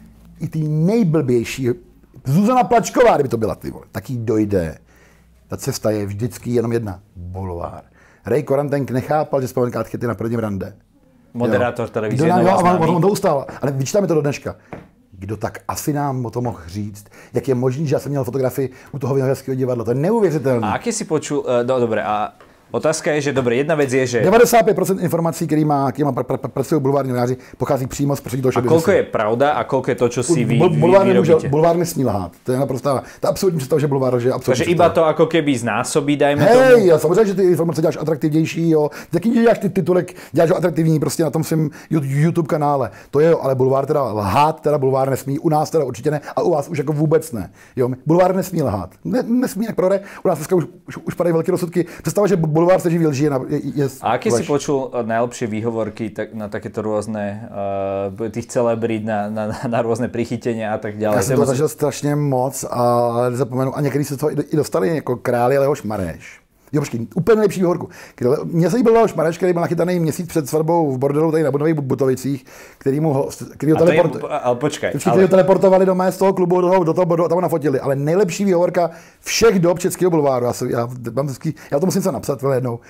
I ty nejblbější, Zuzana Plačková, kdyby to byla, ty vole, tak jí dojde. Ta cesta je vždycky jenom jedna, bulvár. Ray Korantenk nechápal, že vzpomínká chyty na prvním rande. Moderátor televize. On, on to ustál, ale vyčítáme to do dneška. Kdo tak asi nám o tom mohl říct, jak je možný, že já jsem měl fotografii u toho Vinohradského divadla. To je neuvěřitelné. A aký si počul, uh, no, dobre, a otázka je, že dobre, jedna vec je, že... devadesát pět procent informací, které má, má pr- pr- pracují bulvární novináři, pochází přímo z prostředí toho šovinismu. A koľko je pravda a koľko je to, čo si vy, vy, bulvár vy nemůže, robíte? Bulvár nesmí lhát. To je naprosto, to je absolutní představa, že bulvár lže. Takže iba to ako keby znásobí, dajme hey, tomu. Hej, samozřejmě, že ty informace děláš atraktivnější, jo. Taky děláš ty titulek, děláš ho atraktivní prostě na tom svém YouTube kanále. To je jo, ale bulvár teda lhát, teda bulvár nesmí, u nás teda určitě ne, a u vás už jako vůbec ne. Jo, bulvár nesmí lhát. Ne, nesmí jak prore, u nás dneska už, už, už padají velké rozsudky. Představa, že bulvár se živí lží. Je, je a aké si počul najlepšie výhovorky tak, na takéto rôzne uh, tých celebrít, na, na, na rôzne prichytenia a tak ďalej? Já jsem to zažil strašně moc a nezapomenu, a někdy se toho i dostali jako králi Leoš Mareš. Jo, počkej, úplně nejlepší výhovorku. Mně se líbil Leoš Mareš, který byl nachytaný měsíc před svatbou v bordelu tady na Budových Butovicích, který mu ho, který ho, teleport... je, ale počkej, který ale... ho teleportovali do mé z toho klubu, do toho, do toho bordu a tam ho nafotili. Ale nejlepší výhovorka všech dob českého bulváru. Já, se, já, mám vždycky, já to musím se napsat jednou.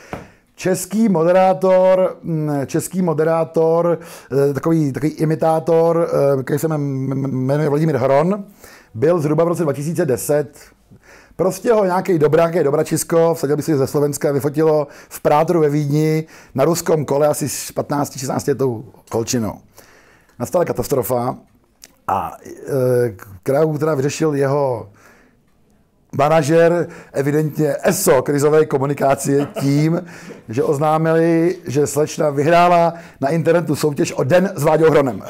Český moderátor, český moderátor, takový, takový imitátor, který se jmenuje Vladimír Hron, byl zhruba v roce dva tisíce deset. Prostě ho nějaký dobrák, nějaký dobračisko, vsadil by si ze Slovenska, vyfotilo v Prátru ve Vídni na ruskom kole asi s patnáct šestnáct letou holčinou. Nastala katastrofa a e, král teda vyřešil jeho manažer evidentně E S O krizové komunikace tím, že oznámili, že slečna vyhrála na internetu soutěž o den s Váďou Hronem.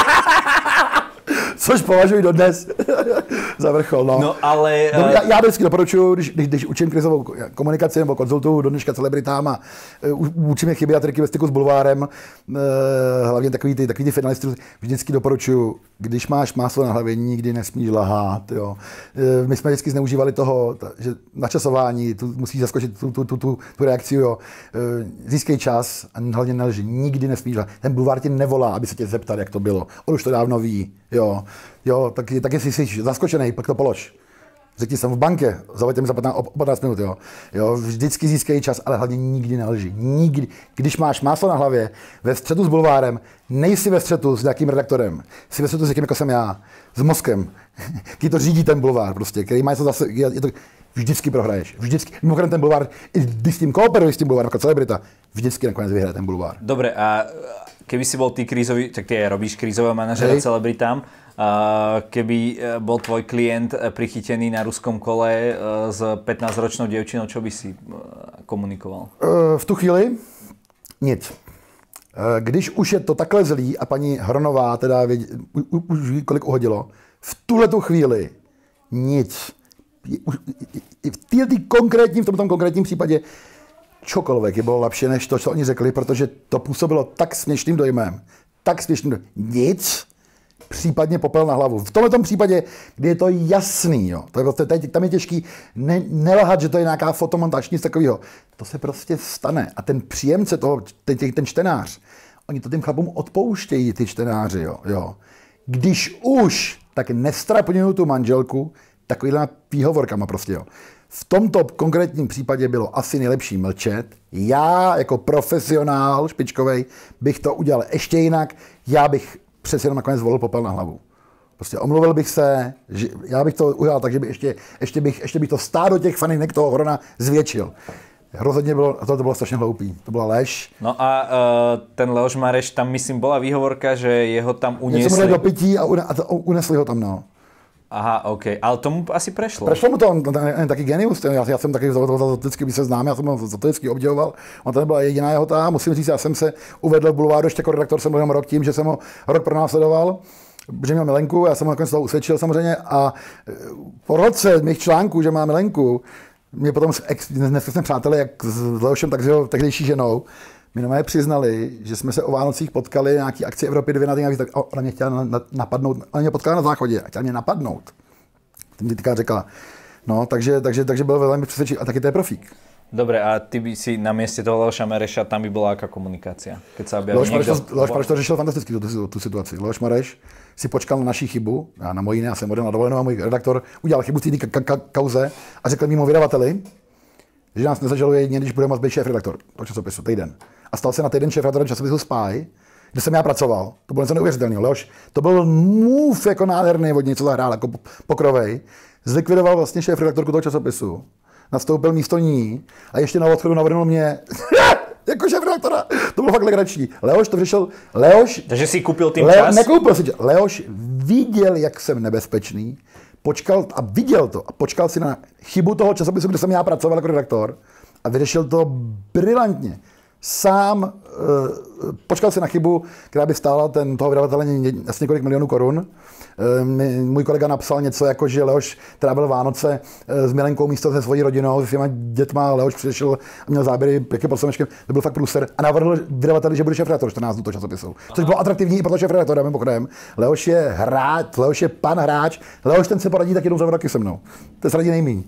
Což považuji dodnes za vrchol. No, no ale... No, já, já vždycky doporučuji, když, když, když učím krizovou komunikaci nebo konzultuju do dneška celebritám a uh, učím je chyby a triky ve styku s bulvárem, uh, hlavně takový ty, takový ty finalistů, vždycky doporučuji, když máš máslo na hlavě, nikdy nesmíš lhát. Jo. Uh, my jsme vždycky zneužívali toho, ta, že načasování, tu, musíš zaskočit tu, tu, tu, tu, tu reakci, jo. Uh, získej čas a hlavně nelži, nikdy nesmíš lhát. Ten bulvár tě nevolá, aby se tě zeptal, jak to bylo. On už to dávno ví. Jo, jo, tak, tak jestli jsi zaskočený, pak to polož. Řekni, jsem v bankě, zavoďte mi za patnáct minut, jo. Jo, vždycky získej čas, ale hlavně nikdy nelži. Nikdy. Když máš máslo na hlavě, ve střetu s bulvárem, nejsi ve střetu s nějakým redaktorem, jsi ve střetu s někým, jako jsem já, s mozkem, který to řídí ten bulvár, prostě, který má něco zase, je to, vždycky prohraješ. Vždycky. Mimochodem ten bulvár, když s tím kooperuješ s tím bulvárem, jako celebrita, vždycky nakonec vyhraje ten bulvár. Dobre, a keby si bol ty krízový, tak ty aj robíš krízového manažera hey. celebritám, uh, keby bol tvoj klient prichytený na ruskom kole uh, s pätnásťročnou dievčinou, čo by si uh, komunikoval? Uh, v tu chvíli nic. Uh, když už je to takhle zlý a paní Hronová teda vědí, u, už ví, kolik uhodilo, v tuhletu chvíli nic. V této konkrétním, v tomto konkrétním případě čokoliv je bylo lepší než to, co oni řekli, protože to působilo tak směšným dojmem, tak směšným dojmem. Nic, případně popel na hlavu. V tomto případě, kdy je to jasný, jo, to je, to je, tam je těžký ne, nelhat, že to je nějaká fotomontáž, nic takového. To se prostě stane. A ten příjemce toho, ten, ten čtenář, oni to těm chlapům odpouštějí, ty čtenáři, jo, jo. Když už, tak nestrapňují tu manželku takovýhle výhovorkama prostě, jo. V tomto konkrétním případě bylo asi nejlepší mlčet. Já jako profesionál špičkovej bych to udělal ještě jinak. Já bych přece jenom nakonec zvolil popel na hlavu. Prostě omluvil bych se, že já bych to udělal tak, že by ještě, ještě, bych, ještě bych to stádo těch faninek toho Hrona zvětšil. Rozhodně bylo, to, to bylo strašně hloupý, to byla lež. No a uh, ten Leoš Mareš, tam myslím bola výhovorka, že jeho tam uniesli. Něco mu dali do pití a, une, a to, unesli ho tam, no. Aha, OK. Ale tomu asi prešlo. Prešlo mu to, on, on je taky genius, já, já jsem taky vždycky, když se znám, já jsem ho za to vždycky obdivoval. On to nebyla jediná jeho ta, musím říct, já jsem se uvedl v bulváru ještě jako redaktor, jsem byl jenom rok tím, že jsem ho rok pronásledoval, že měl milenku, já jsem ho nakonec toho usvědčil samozřejmě a po roce mých článků, že má milenku, mě potom, dneska jsme přátelé jak s Leošem, tak s jeho tehdejší ženou, my normálně přiznali, že jsme se o Vánocích potkali na nějaký akci Evropy dvě na ty, tak ona mě chtěla napadnout, ona mě potkala na záchodě a chtěla mě napadnout. Tím týká řekla, no, takže, takže, takže byl velmi přesvědčivý a taky to je profík. Dobre, a ty by si na mieste toho Leoša Mareša, tam by bola aká komunikácia? Keď sa objaví Leoš niekto... Mareš, Leoš Mareš to řešil fantasticky, tu, tu, tu situaci. Leoš Mareš si počkal na naší chybu, já na moji ne, já jsem odjel na dovolenou a můj redaktor udělal chybu v té ka- ka- kauze a řekl mimo vydavateli, že nás nezažaluje jedině, když budeme moct být šéf-redaktor toho časopisu, týden. A stal se na týden šéf-redaktorem časopisu Spy, kde jsem já pracoval. To bylo něco neuvěřitelného. Leoš, to byl move jako nádherný, od něco zahrál, jako pokrovej. Zlikvidoval vlastně šéf-redaktorku toho časopisu. Nastoupil místo ní a ještě na odchodu navrhnul mě jako šéf-redaktora. To bylo fakt legrační. Leoš to řešil. Leoš... Takže si koupil tým Le, čas? Nekoupil si. Leoš viděl, jak jsem nebezpečný, počkal a viděl to a počkal si na chybu toho časopisu, kde jsem já pracoval jako redaktor a vyřešil to brilantně. Sám uh, počkal si na chybu, která by stála ten, toho vydavatele asi několik milionů korun. Uh, můj kolega napsal něco jako, že Leoš trávil Vánoce uh, s milenkou místo se svojí rodinou, se svýma dětma. Leoš přišel a měl záběry pěkně pod slunečkem. To byl fakt průser. A navrhl vydavateli, že bude šéfredaktor čtrnáct dnů toho časopisu. Což bylo atraktivní i pro šéfredaktora, mimochodem. Leoš je hráč, Leoš je pan hráč. Leoš ten se poradí tak jednou za dva roky se mnou. To se radí nejmíň.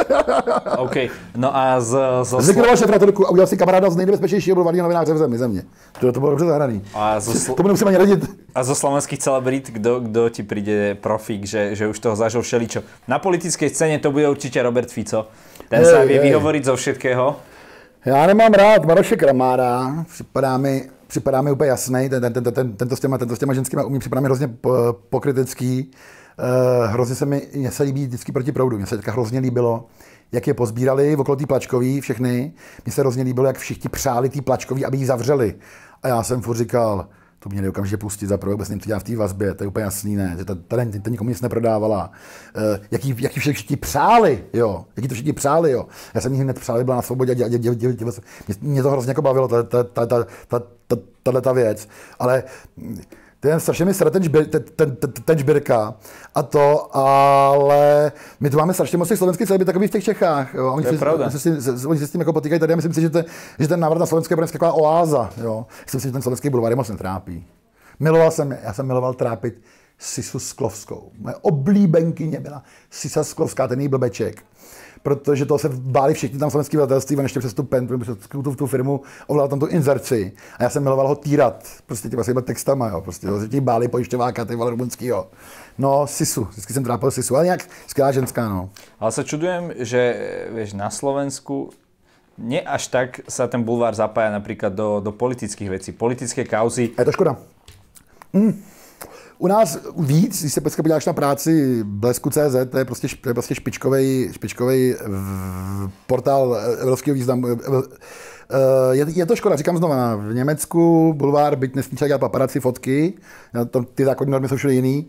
OK. No a z... z Zlikvidoval šéfredaktorku a udělal si kamaráda z nejnebezpečnějšího bulvárního novináře v zemi. země. To, to bylo dobře zahraný. A zo sl- to nemusím ani radit. A zo slovenských celebrít, kdo, kdo ti príde profík, že, že už toho zažil všeličo? Na politickej scéne to bude určite Robert Fico. Ten je, sa vie je. vyhovoriť zo všetkého. Já nemám rád Maroše Kramára. Připadá mi, připadá mi úplně jasný. Ten, ten, ten, ten, tento, s těma, tento s těma ženskými umí, připadá mi hrozně pokrytecký. Uh, hrozně se mi, mě se líbí vždycky proti proudu. Mně se teďka hrozně líbilo, jak je pozbírali okolo té Plačkový všechny. Mně se hrozně líbilo, jak všichni přáli té Plačkový, aby ji zavřeli. A já jsem furt říkal, to měli okamžitě pustit za prvé, vůbec nevím, co dělá v té vazbě, to je úplně jasný, ne, že ta, ta, ta, ta nikomu nic neprodávala. Uh, jaký, jaký všichni, všichni přáli, jo, jaký to všichni přáli, jo. Já jsem jich hned přáli, byla na svobodě, dě, dě, dě, dě, dě, mě to hrozně jako bavilo, ta, ta, ta, ta, ta, ta, tato věc, ale ten strašně mi sere ten, žbir, ten, ten, ten, ten žbirka a to, ale my tu máme strašně moc těch slovenských celebrit takových v těch Čechách. Jo. Oni, to je si, pravda. se, se, se, oni se s tím jako potýkají tady a myslím si, že, te, že ten návrat na Slovensko je taková oáza. Jo. Myslím si, že ten slovenský bulvár je moc netrápí. Miloval jsem, já jsem miloval trápit Sisu Sklovskou. Moje oblíbenkyně byla Sisa Sklovská, ten její blbeček. Protože to se báli všichni tam slovenský vydavatelství, on ještě přes tu pen, přes tu, tu firmu ovládal tam tu inzerci. A já jsem miloval ho týrat, prostě těma svýma textama, jo, prostě, jo, že báli pojišťováka, ty vole rumunskýho. No, Sisu, vždycky jsem trápil Sisu, ale nějak skvělá ženská, no. Ale sa čudujem, že vieš, na Slovensku nie až tak sa ten bulvár zapája napríklad do, do politických vecí, politické kauzy. A je to škoda. Mm. U nás víc, když se dneska podíváš na práci Blesku tečka cé zet, to je prostě, to je prostě špičkovej, špičkovej portál evropského významu. Je, je to škoda, říkám znova, v Německu bulvár, byť nesmí dělat paparazzi fotky, ty zákonní normy jsou všude jiný.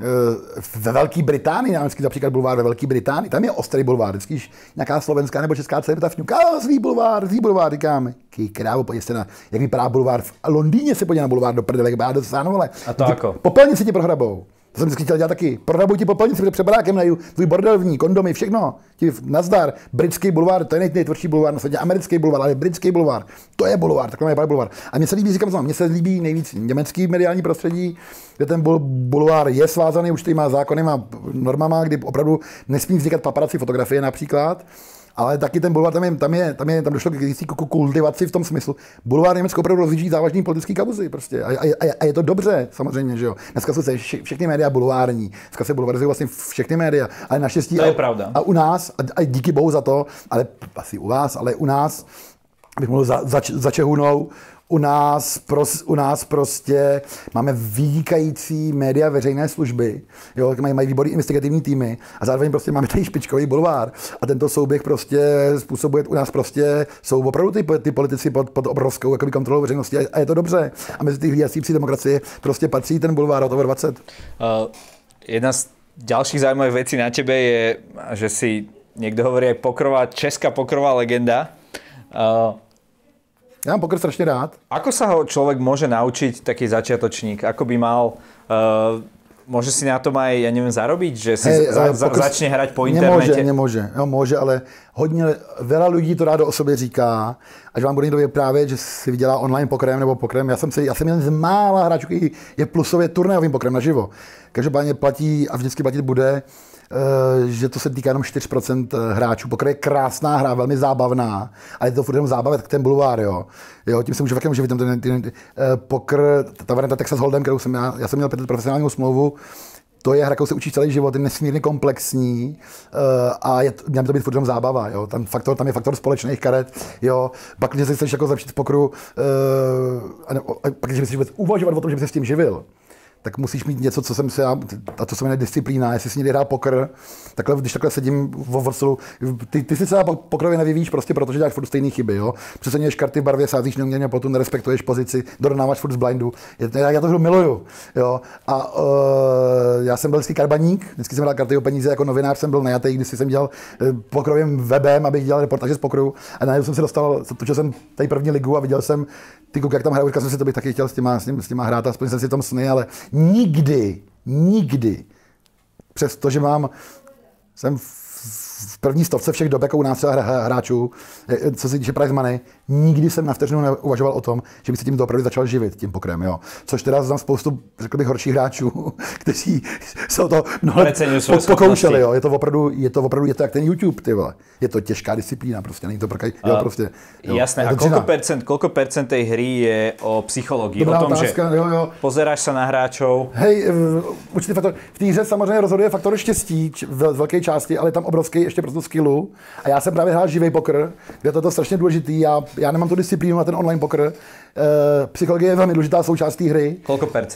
Ve Velké Británii, vždycky například bulvár ve Velké Británii, tam je ostrý bulvár, vždycky nějaká slovenská nebo česká celebrita vňuká, svý bulvár, svý bulvár, říkáme. Ký krávo, podívej se na, jak vypadá bulvár v Londýně, se podívej na bulvár do prdele, jak bá do Sánové. A to jako? Popelnici ti prohrabou. To jsem vždycky chtěl dělat taky. Prohrabují ti popelnici, protože před barákem najdou tvůj bordel v ní, kondomy, všechno. Ti nazdar, britský bulvár, to je nejtvrdší bulvár na světě, americký bulvár, ale britský bulvár, to je bulvár, takhle je bulvár. A mně se líbí, říkám znamená, mně se líbí nejvíc německý mediální prostředí, kde ten bulvár je svázaný už těma zákonnýma normama, kdy opravdu nesmí vznikat paparazzi fotografie například. Ale taky ten bulvár, tam je, tam je, tam je, tam došlo k jistý kultivaci v tom smyslu. Bulvár Německo opravdu rozjíždí závažný politický kauzy prostě. A, a, a, je to dobře, samozřejmě, že jo. Dneska jsou se vše, všechny média bulvární. Dneska se bulvarizují vlastně všechny média, ale naštěstí. To je a, pravda. A u nás, a, a díky bohu za to, ale asi u vás, ale u nás, abych mluvil za, za, za Čehunou, U nás, pros, u nás prostě máme vynikající média veřejné služby, jo, mají, mají výborný investigativní týmy a zároveň prostě máme tady špičkový bulvár. A tento souběh prostě způsobuje, u nás prostě jsou opravdu ty, ty politici pod, pod obrovskou jakoby, kontrolou veřejnosti a, a je to dobře. A mezi ty hlídací demokracie prostě patří ten bulvár od dvacet. Uh, jedna z ďalších zaujímavých vecí na tebe je, že si niekto hovorí aj pokrová, česká pokrová legenda. Uh, Ja mám poker strašne rád. Ako sa ho človek môže naučiť, taký začiatočník? Ako by mal... Uh, môže si na tom aj, ja neviem, zarobiť? Že si hey, za, za, pokr... začne hrať po internete? Nemôže, nemôže. No, môže, ale hodně, veľa ľudí to rádo o sobě říká. Až vám bude někdo vyprávět, že si vydělá online pokrem nebo pokrem. Já jsem, si, já jsem jeden z mála hráčů, který je plusově turnajovým pokrem naživo. Každopádně platí a vždycky platit bude, že to se týká jenom čtyři procenta hráčů. Poker je krásná hra, velmi zábavná, ale je to furt jenom zábavit k ten bulvár, jo. jo. Tím se může také živit. Ten, ten, ten, ten, poker, ta varianta Texas Hold'em, kterou jsem já, já jsem měl profesionální smlouvu, to je hra, kterou se učí celý život, je nesmírně komplexní uh, a je, měla by to být furt jenom zábava. Jo. Tam, faktor, tam je faktor společných karet. Jo. Pak, když se chceš jako zlepšit v pokru, uh, a, ne, a pak, když chceš uvažovat o tom, že by se s tím živil, tak musíš mít něco, co jsem se já, a to se jmenuje disciplína, jestli si někdy hrál poker, takhle, když takhle sedím v vrstlu, ty, ty si se pokrově nevyvíjíš prostě proto, že děláš furt stejné chyby, jo. Přeceňuješ karty v barvě, sázíš neuměrně, potom nerespektuješ pozici, dorovnáváš furt z blindu. Já, já to hru miluju, jo. A uh, já jsem byl vždycky karbaník, vždycky jsem hrál karty o peníze, jako novinář jsem byl najatý, když jsem dělal pokrovým webem, abych dělal reportáže z pokru a najednou jsem se dostal, točil jsem tady první ligu a viděl jsem ty kluky, jak tam hrajou, říkal jsem si, to bych taky chtěl s těma, s těma, s těma hrát, aspoň jsem si tom sny, ale nikdy, nikdy, přes to, že mám, jsem v první stovce všech dob, jako u nás hráčů, co se týče prize money, nikdy jsem na vteřinu neuvažoval o tom, že bych se tím opravdu začal živit, tím pokrem, jo. Což teda znám spoustu, řekl bych, horších hráčů, kteří se o to mnoho pokoušeli, jo. Je to opravdu, je to opravdu, je to jak ten YouTube, ty vole. Je to těžká disciplína, prostě, není to pro kaj, jo, prostě. Jo. Jasné, a koľko percent, koľko percent tej hry je o psychológii, o tom, otázka, že jo, jo. Pozeráš sa na hráčov? Hej, určitý faktor, v té hře samozřejmě rozhoduje faktor štěstí v velké části, ale tam obrovský ještě pro tu skillu. A já jsem právě hrál živý poker, kde je to strašně důležitý. Já, já nemám tu disciplínu na ten online poker. E, psychologie je velmi důležitá součást té hry. Koľko percent?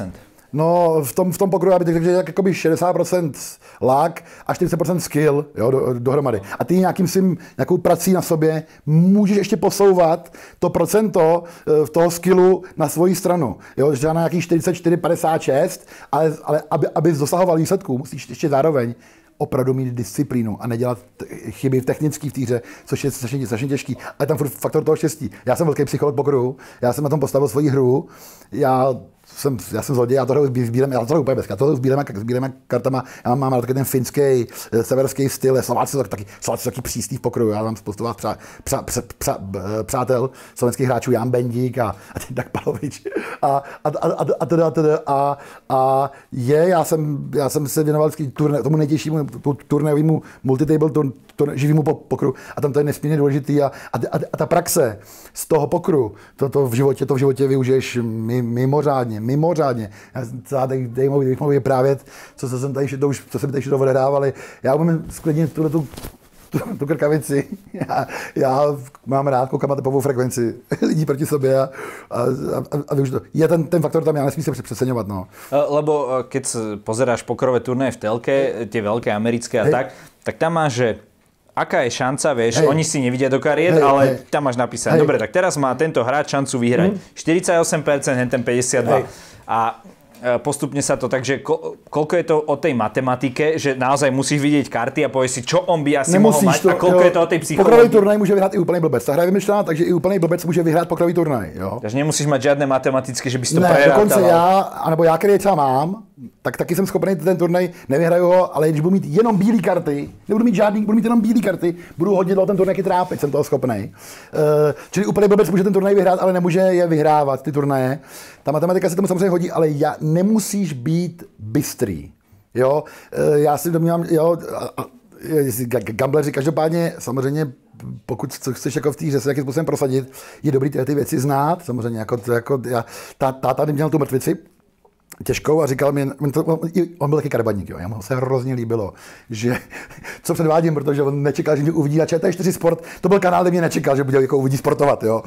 No, v tom, v tom pokroju, já bych řekl, že je jakoby šedesát procent luck a čtyřicet procent skill, jo, do, dohromady. A ty nějakým svým, nějakou prací na sobě můžeš ještě posouvat to procento v toho skillu na svoji stranu. Jo, že na nějaký čtyřicet čtyři padesát šest, ale, ale aby, abys dosahoval výsledků, musíš ještě zároveň opravdu mít disciplínu a nedělat chyby v technické v týře, což je strašně, strašně těžký. Ale tam furt faktor toho štěstí. Já jsem velký psycholog pokroju, já jsem na tom postavil svoji hru, já jsem, já jsem zloděj, já to hru sbírám, já to hru úplně bez, já to hru sbírám, sbírám kartama, já mám, mám taky ten finský, severský styl, Slováci jsou taky, Slováci jsou taky přísný v pokroju, já mám spoustu vás přá, přá, přá, přá, přátel slovenských hráčů, Jan Bendík a, a Dak Palovič a, a, a, a, a, teda, teda, a, a je, já jsem, já jsem se věnoval turné, tomu nejtěžšímu turnéjovému multitable tur, tur, živýmu pokru a tam to je nesmírně důležitý a, a, a, a ta praxe z toho pokru, to, to v životě, to v životě využiješ mimořádně, mimořádně. Já tady mohu vyprávět, co, co jsem tady to už, co jsem tady to odehrávali. Já umím sklidnit tuhle tu, tu, tu krkavici. Já, já mám rád, koukám na tepovou frekvenci lidí proti sobě a, a, a, a využiju to. Je ten, ten faktor tam, já nesmím se přeceňovat. No. Lebo keď pozeráš pokrové turnaje v telke, tie veľké americké a hej. tak, tak tam máš, že aká je šanca, vieš, hej. Oni si nevidia do kariet, hej, ale hej. tam máš napísané. Hej. Dobre, tak teraz má tento hráč šancu vyhrať. Mm. štyridsaťosem percent, henten päťdesiatdva percent. Hej. A postupne sa to, takže ko, koľko je to o tej matematike, že naozaj musíš vidieť karty a povieš si, čo on by asi Nemusíš mohol mať to, a koľko jo, je to o tej psychológii. Pokrový turnaj môže vyhrať i úplný blbec. Ta hra je vymyšlená, takže i úplný blbec môže vyhrať pokrový turnaj. Jo. Takže nemusíš mať žiadne matematické, že by si to ne, prerátala. Dokonce já, anebo já, který třeba mám, tak taky jsem schopný ten turnaj, nevyhraju ho, ale když budu mít jenom bílé karty, nebudu mít žádný, budu mít jenom bílé karty, budu hodně dlouho ten turnaj trápit, jsem toho schopný. Uh, čili úplný blbec může ten turnaj vyhrát, ale nemůže je vyhrávat, ty turnaje. Ta matematika se tomu samozřejmě hodí, ale já, nemusíš být bystrý. Jo? Uh, já si domnívám, jo, a, a, gambleři, každopádně samozřejmě, pokud chceš jako v té hře se jakým způsobem prosadit, je dobrý ty, ty věci znát, samozřejmě, jako, jako já, tá, táta měl tu mrtvici, těžkou a říkal mi, on byl taky karbaník, jo, mu se hrozně líbilo, že co předvádím, protože on nečekal, že mě uvidí na Č T čtyři Sport, to byl kanál, kde mě nečekal, že bude jako uvidí sportovat, jo.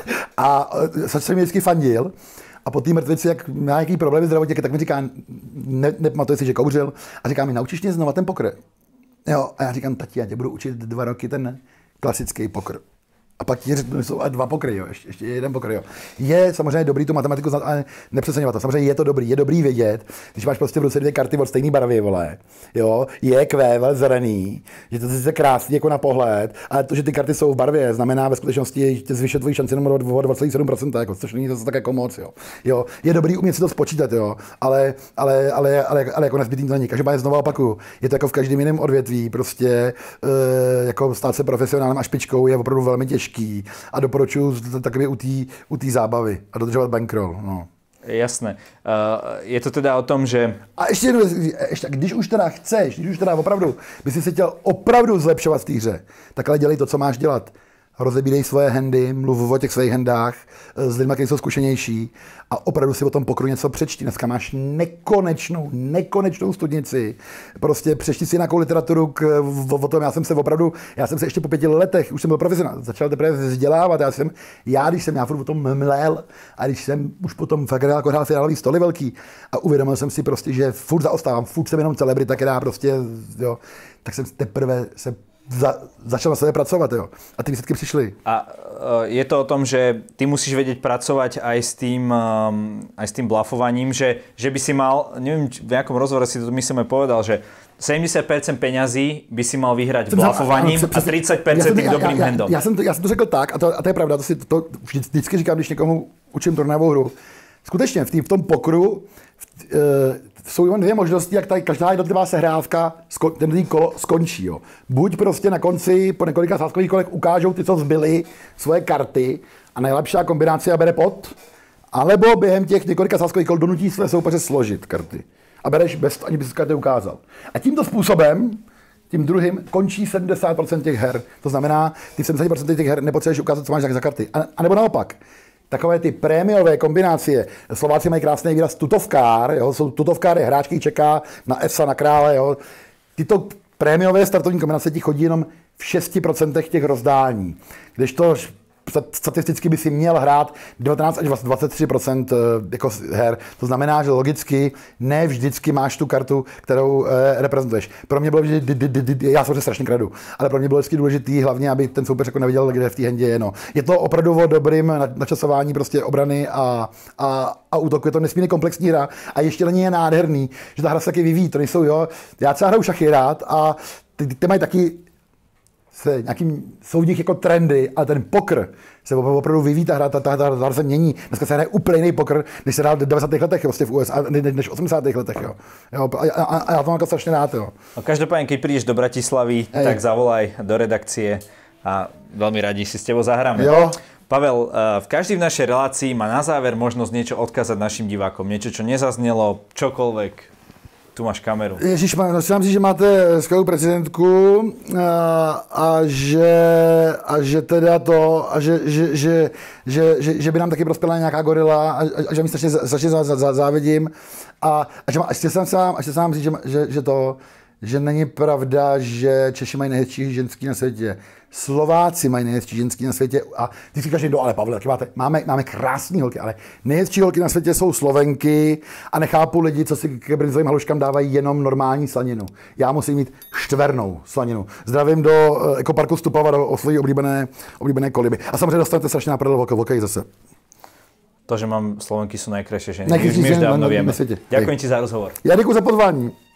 A, a se mi vždycky fandil a po té mrtvici, jak má nějaký problémy zdravotně, tak mi říká, ne, nepamatuje si, že kouřil a říká mi, naučíš mě znova ten pokr. Jo, a já říkám, tati, já tě budu učit dva roky ten klasický pokr. A pak ti řeknu, jsou dva pokry, jo, ještě, ještě jeden pokry, jo. Je samozřejmě dobrý tu matematiku znát, ale nepřeceňovat to. Samozřejmě je to dobrý, je dobrý vědět, když máš prostě v ruce dvě karty od stejné barvy, vole, jo, je kvé, vele zelený, že to je krásný jako na pohled, ale to, že ty karty jsou v barvě, znamená ve skutečnosti, že tě zvyšuje tvoji šanci jenom o dva celá sedm procenta, jako, což není zase tak jako moc, jo. Jo, je dobrý umět si to spočítat, jo, ale, ale, ale, ale, ale jako nezbytný to není. Každopádně znovu opakuju, je to jako v každém jiném odvětví, prostě e, jako stát se profesionálem a špičkou je opravdu velmi těžké. A doporučuji takový u té u té zábavy a dodržovat bankroll. No. Jasné. Uh, je to teda o tom, že... A ještě jednou, ještě, když už teda chceš, když už teda opravdu, by si se chtěl opravdu zlepšovat v té hře, tak ale dělej to, co máš dělat. Rozebírej svoje handy, mluv o těch svých handách s lidmi, kteří jsou zkušenější a opravdu si o tom pokru něco přečti. Dneska máš nekonečnou, nekonečnou studnici. Prostě přečti si nějakou literaturu k, o tom. Já jsem se opravdu, já jsem se ještě po pěti letech, už jsem byl profesionál, začal teprve vzdělávat. Já jsem, já když jsem já furt o tom mlel a když jsem už potom fakt jako hrál finálový stoly velký a uvědomil jsem si prostě, že furt zaostávám, furt jsem jenom celebrita, která prostě, jo, tak jsem teprve se Za, začal na sebe pracovať, jo. A ty výsledky prišli. A uh, je to o tom, že ty musíš vedieť pracovať aj s tým, um, aj s tým blafovaním, že, že by si mal, neviem, v nejakom rozhovore si to myslíme povedal, že sedemdesiat percent peňazí by si mal vyhrať blafovaním a tridsať percent tým dobrým handom. Ja, ja, ja, som to, ja som to řekl tak, a to, a to je pravda, to si to, to vždycky říkám, když někomu učím turnajovou hru. Skutečně v, tý, v tom pokru v, e, jsou jenom dvě možnosti, jak tady každá jednotlivá sehrávka, ten kolo skončí. Jo. Buď prostě na konci po několika sázkových kolech ukážou ty, co zbyly, svoje karty a nejlepší kombinace bere pot, alebo během těch několika sázkových kol donutí své soupeře složit karty. A bereš bez, ani bys karty ukázal. A tímto způsobem, tím druhým, končí sedmdesát procent těch her. To znamená, ty sedmdesát procent těch her nepotřebuješ ukázat, co máš za karty. A, a nebo naopak. Takové ty prémiové kombinace. Slováci mají krásný výraz tutovkár, jo, jsou tutovkáry, hráčky čeká na Esa, na krále, jo. Tyto prémiové startovní kombinace ti chodí jenom v šesti procentech těch rozdání. Kdežto statisticky by si měl hrát devatenáct až dvacet tři procent jako her. To znamená, že logicky ne vždycky máš tu kartu, kterou reprezentuješ. Pro mě bylo vždy, já samozřejmě strašně kradu, ale pro mě bylo vždycky důležitý hlavně, aby ten soupeř jako neviděl, kde v té hendě je. No. Je to opravdu o dobrým načasování prostě obrany a, a, a útoku. Je to nesmírně komplexní hra a ještě není je nádherný, že ta hra se taky vyvíjí. To nejsou, jo. Já třeba hraju šachy rád a ty, ty mají taky se nějakým, jsou v nich jako trendy, ale ten poker se opravdu vyvíjí, ta hra, ta, ta, ta, ta hra se mění. Dneska se hraje úplně jiný poker, než se hrál v devadesátých letech vlastně v U S A, než v osmdesátých letech. Jo. Jo, a, a, a já to mám jako strašně rád. Jo. No, každopádně, keď prídeš do Bratislavy, Ej. tak zavolaj do redakcie a veľmi radi si s tebou zahráme. Jo. Pavel, v každej v našej relácii má na záver možnosť niečo odkázať našim divákom. Niečo, čo nezaznelo, čokoľvek. Tu máš kameru. Ježíš, myslím si, že máte skvělou prezidentku a, a, že, a že teda to, a že, že, že, že, že, že by nám taky prospěla nějaká gorila a, a že mi strašně, strašně zá, zá, závidím. A, a že, ještě jsem sám, ještě sám říct, že, že, že to, že není pravda, že Češi mají nejhezčí ženský na světě. Slováci mají nejhezčí ženský na světě a ty říkáš někdo, ale Pavle, taky máte, máme, máme krásný holky, ale nejhezčí holky na světě jsou Slovenky a nechápu lidi, co si k brinzovým haluškám dávají jenom normální slaninu. Já musím mít štvernou slaninu. Zdravím do ekoparku Stupava, do svojí oblíbené, oblíbené koliby. A samozřejmě dostanete strašně náprdel hokej zase. To, že mám Slovenky, sú najkrajšie ženy. Už mi už dávno vieme. Ďakujem ti za rozhovor. Ja ďakujem za pozvání.